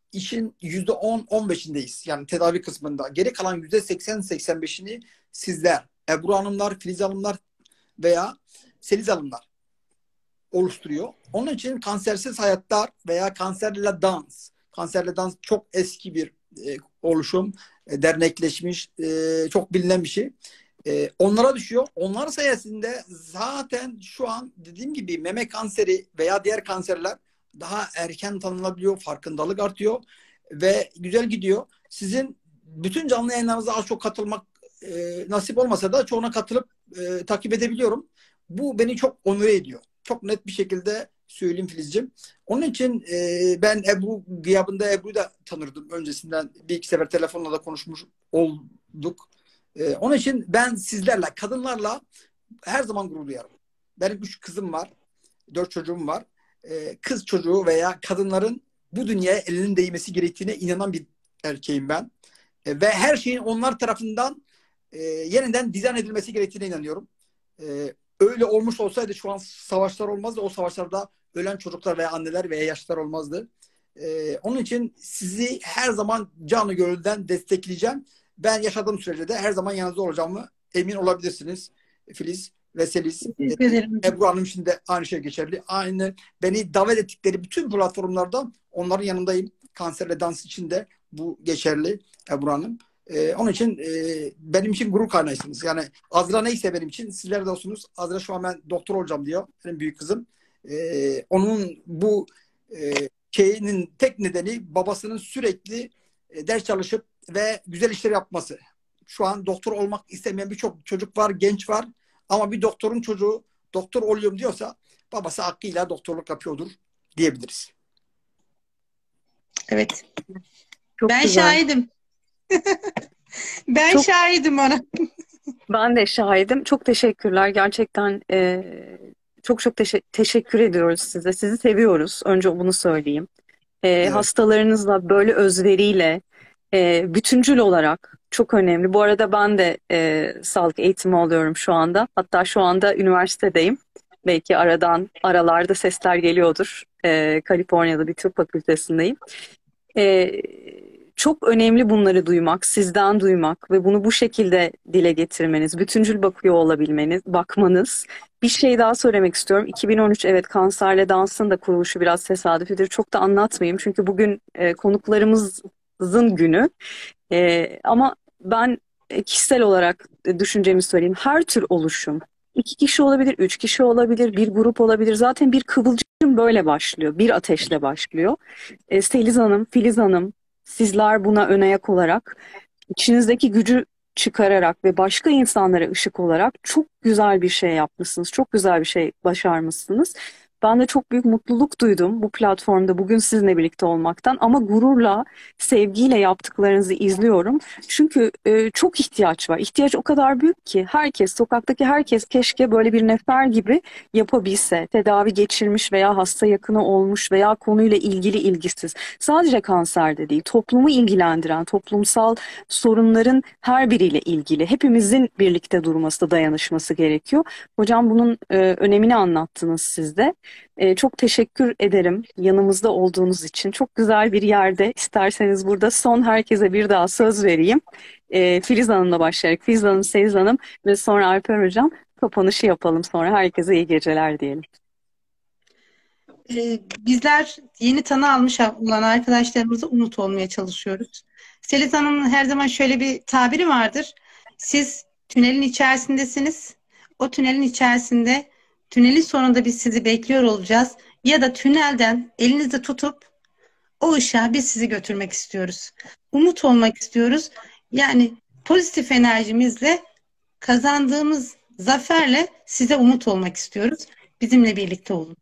işin %10-15'indeyiz. Yani tedavi kısmında. Geri kalan %80-85'ini sizler, Ebru Hanımlar, Filiz Hanımlar veya Seliz Hanımlar oluşturuyor. Onun için kansersiz hayatlar veya kanserle dans. Kanserle dans çok eski bir oluşum. Dernekleşmiş, çok bilinen bir şey. Onlara düşüyor. Onlar sayesinde zaten şu an dediğim gibi meme kanseri veya diğer kanserler daha erken tanınabiliyor. Farkındalık artıyor ve güzel gidiyor. Sizin bütün canlı yayınlarınıza az çok katılmak nasip olmasa da çoğuna katılıp takip edebiliyorum. Bu beni çok onur ediyor. Çok net bir şekilde söyleyeyim Filizciğim. Onun için ben Ebru gıyabında Ebru'yu da tanırdım öncesinden. Bir iki sefer telefonla da konuşmuş olduk. Onun için ben sizlerle, kadınlarla her zaman gurur duyarım. Benim 3 kızım var, 4 çocuğum var. Kız çocuğu veya kadınların bu dünyaya elinin değmesi gerektiğine inanan bir erkeğim ben. Ve her şeyin onlar tarafından yeniden dizayn edilmesi gerektiğine inanıyorum. Öyle olmuş olsaydı şu an savaşlar olmazdı. O savaşlarda ölen çocuklar veya anneler veya yaşlılar olmazdı. Onun için sizi her zaman canı gönülden destekleyeceğim. Ben yaşadığım sürece de her zaman yanınızda olacağımı emin olabilirsiniz. Filiz ve Seliz. Teşekkür ederim. Ebru Hanım için de aynı şey geçerli. Aynı beni davet ettikleri bütün platformlardan onların yanındayım. Kanserle dans için de bu geçerli Ebru Hanım. Onun için benim için gurur kaynaysınız. Yani Azra neyse benim için sizler de olsunuz. Azra şu an ben doktor olacağım diyor. Benim büyük kızım. Onun bu şeyinin tek nedeni babasının sürekli ders çalışıp ve güzel işler yapması. Şu an doktor olmak istemeyen birçok çocuk var, genç var. Ama bir doktorun çocuğu doktor oluyorum diyorsa babası hakkıyla doktorluk yapıyordur diyebiliriz. Evet. Çok Ben güzel. şahidim. Ben Çok şahidim ona. Ben de şahidim. Çok teşekkürler. Gerçekten çok çok teşekkür ediyoruz size. Sizi seviyoruz. Önce bunu söyleyeyim. Evet. Hastalarınızla böyle özveriyle, bütüncül olarak çok önemli. Bu arada ben de sağlık eğitimi alıyorum şu anda. Hatta şu anda üniversitedeyim. Belki aralarda sesler geliyordur. Kaliforniya'da bir tıp fakültesindeyim. Ee, Çok önemli bunları duymak, sizden duymak ve bunu bu şekilde dile getirmeniz, bütüncül bakıyor bakmanız. Bir şey daha söylemek istiyorum. 2013 evet Kanserle Dans'ın da kuruluşu biraz tesadüfidir. Çok da anlatmayayım çünkü bugün konuklarımızın günü. Ama ben kişisel olarak düşüncemi söyleyeyim. Her tür oluşum, 2 kişi olabilir, 3 kişi olabilir, bir grup olabilir. Zaten bir kıvılcım böyle başlıyor, bir ateşle başlıyor. Seliz Hanım, Filiz Hanım, sizler buna ön ayak olarak, içinizdeki gücü çıkararak ve başka insanlara ışık olarak çok güzel bir şey yapmışsınız. Çok güzel bir şey başarmışsınız. Ben de çok büyük mutluluk duydum bu platformda bugün sizinle birlikte olmaktan ama gururla, sevgiyle yaptıklarınızı izliyorum. Çünkü çok ihtiyaç var. İhtiyaç o kadar büyük ki herkes, sokaktaki herkes keşke böyle bir nefer gibi yapabilse. Tedavi geçirmiş veya hasta yakını olmuş veya konuyla ilgili ilgisiz. Sadece kanserde değil, toplumu ilgilendiren, toplumsal sorunların her biriyle ilgili. Hepimizin birlikte durması, dayanışması gerekiyor. Hocam bunun önemini anlattınız siz de. Çok teşekkür ederim yanımızda olduğunuz için. Çok güzel bir yerde isterseniz burada son herkese bir daha söz vereyim. Filiz Hanım'la başlayarak. Filiz Hanım, Seliz Hanım ve sonra Alper Hocam kapanışı yapalım sonra. Herkese iyi geceler diyelim. Bizler yeni tanı almış olan arkadaşlarımıza umut olmaya çalışıyoruz. Seliz Hanım'ın her zaman şöyle bir tabiri vardır. Siz tünelin içerisindesiniz. O tünelin içerisinde tünelin sonunda biz sizi bekliyor olacağız. Ya da tünelden elinizde tutup o ışığa biz sizi götürmek istiyoruz. Umut olmak istiyoruz. Yani pozitif enerjimizle kazandığımız zaferle size umut olmak istiyoruz. Bizimle birlikte olun.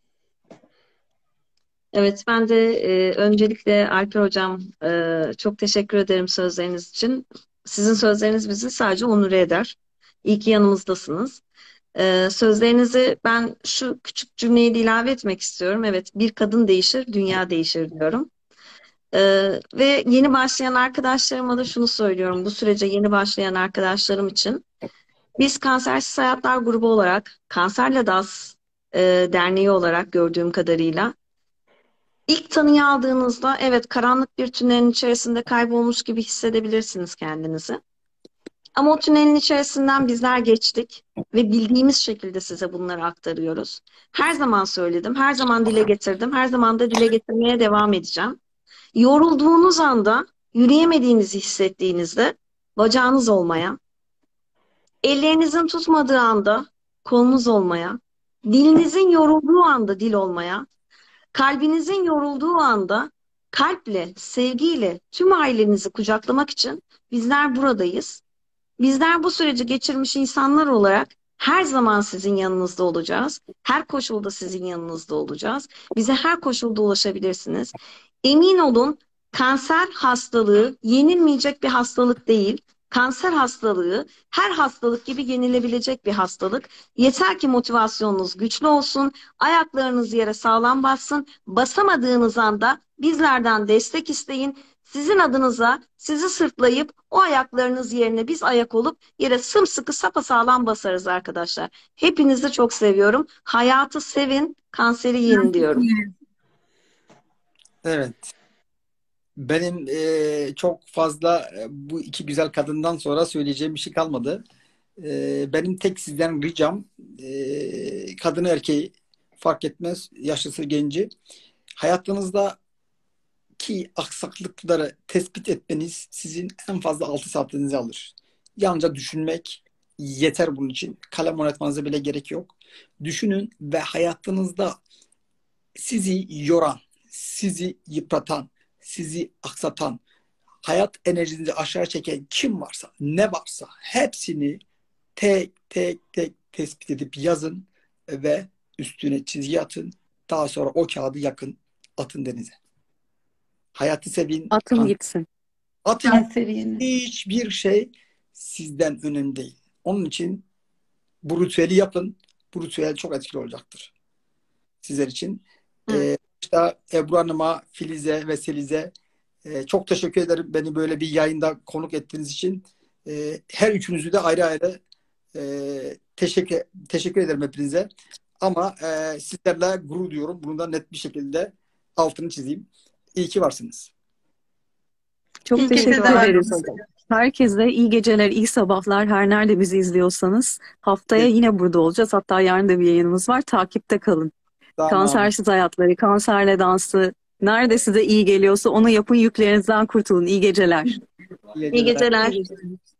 Evet, ben de öncelikle Alper Hocam çok teşekkür ederim sözleriniz için. Sizin sözleriniz bizi sadece onur eder. İyi ki yanımızdasınız. Sözlerinizi ben şu küçük cümleyi de ilave etmek istiyorum. Evet, bir kadın değişir, dünya değişir diyorum. Ve yeni başlayan arkadaşlarıma da şunu söylüyorum. Bu sürece yeni başlayan arkadaşlarım için. Biz Kansersiz Hayatlar grubu olarak, Kanserle DAS derneği olarak gördüğüm kadarıyla İlk tanıyı aldığınızda evet karanlık bir tünelin içerisinde kaybolmuş gibi hissedebilirsiniz kendinizi. Ama o tünelin içerisinden bizler geçtik ve bildiğimiz şekilde size bunları aktarıyoruz. Her zaman söyledim, her zaman dile getirdim, her zaman da dile getirmeye devam edeceğim. Yorulduğunuz anda, yürüyemediğinizi hissettiğinizde bacağınız olmaya, ellerinizin tutmadığı anda kolunuz olmaya, dilinizin yorulduğu anda dil olmaya, kalbinizin yorulduğu anda kalple, sevgiyle tüm ailenizi kucaklamak için bizler buradayız. Bizler bu süreci geçirmiş insanlar olarak her zaman sizin yanınızda olacağız. Her koşulda sizin yanınızda olacağız. Bize her koşulda ulaşabilirsiniz. Emin olun, kanser hastalığı yenilmeyecek bir hastalık değil. Kanser hastalığı her hastalık gibi yenilebilecek bir hastalık. Yeter ki motivasyonunuz güçlü olsun, ayaklarınız yere sağlam bassın. Basamadığınız anda bizlerden destek isteyin. Sizin adınıza sizi sırtlayıp o ayaklarınız yerine biz ayak olup yere sımsıkı sapasağlam basarız arkadaşlar. Hepinizi çok seviyorum. Hayatı sevin, kanseri yenin diyorum. Evet. Benim çok fazla bu iki güzel kadından sonra söyleyeceğim bir şey kalmadı. Benim tek sizden ricam, kadını erkeği fark etmez, yaşlısı genci, hayatınızdaki aksaklıkları tespit etmeniz sizin en fazla 6 saatinizi alır. Yalnızca düşünmek yeter bunun için. Kalem oynatmanıza bile gerek yok. Düşünün ve hayatınızda sizi yoran, sizi yıpratan, sizi aksatan, hayat enerjinizi aşağı çeken kim varsa, ne varsa hepsini tek tek tek tespit edip yazın ve üstüne çizgi atın. Daha sonra o kağıdı yakın, atın denize. Hayatı sevin, Atın gitsin. atın. Kanseri yenin. Hiçbir şey sizden önemli değil. Onun için bu ritüeli yapın. Bu ritüel çok etkili olacaktır sizler için. İşte Ebru Hanım'a, Filiz'e ve Seliz'e çok teşekkür ederim. Beni böyle bir yayında konuk ettiğiniz için. Her üçünüzü de ayrı ayrı teşekkür ederim hepinize. Ama sizlerle gurur duyuyorum. Bunu da net bir şekilde altını çizeyim. İyi ki varsınız. Çok İyi teşekkür geceler. ederiz hocam. Herkese iyi geceler, iyi sabahlar. Her nerede bizi izliyorsanız. Haftaya yine burada olacağız. Hatta yarın da bir yayınımız var. Takipte kalın. Tamam. Kansersiz hayatları, kanserle dansı. Nerede size iyi geliyorsa onu yapın, yüklerinizden kurtulun. İyi geceler. İyi geceler.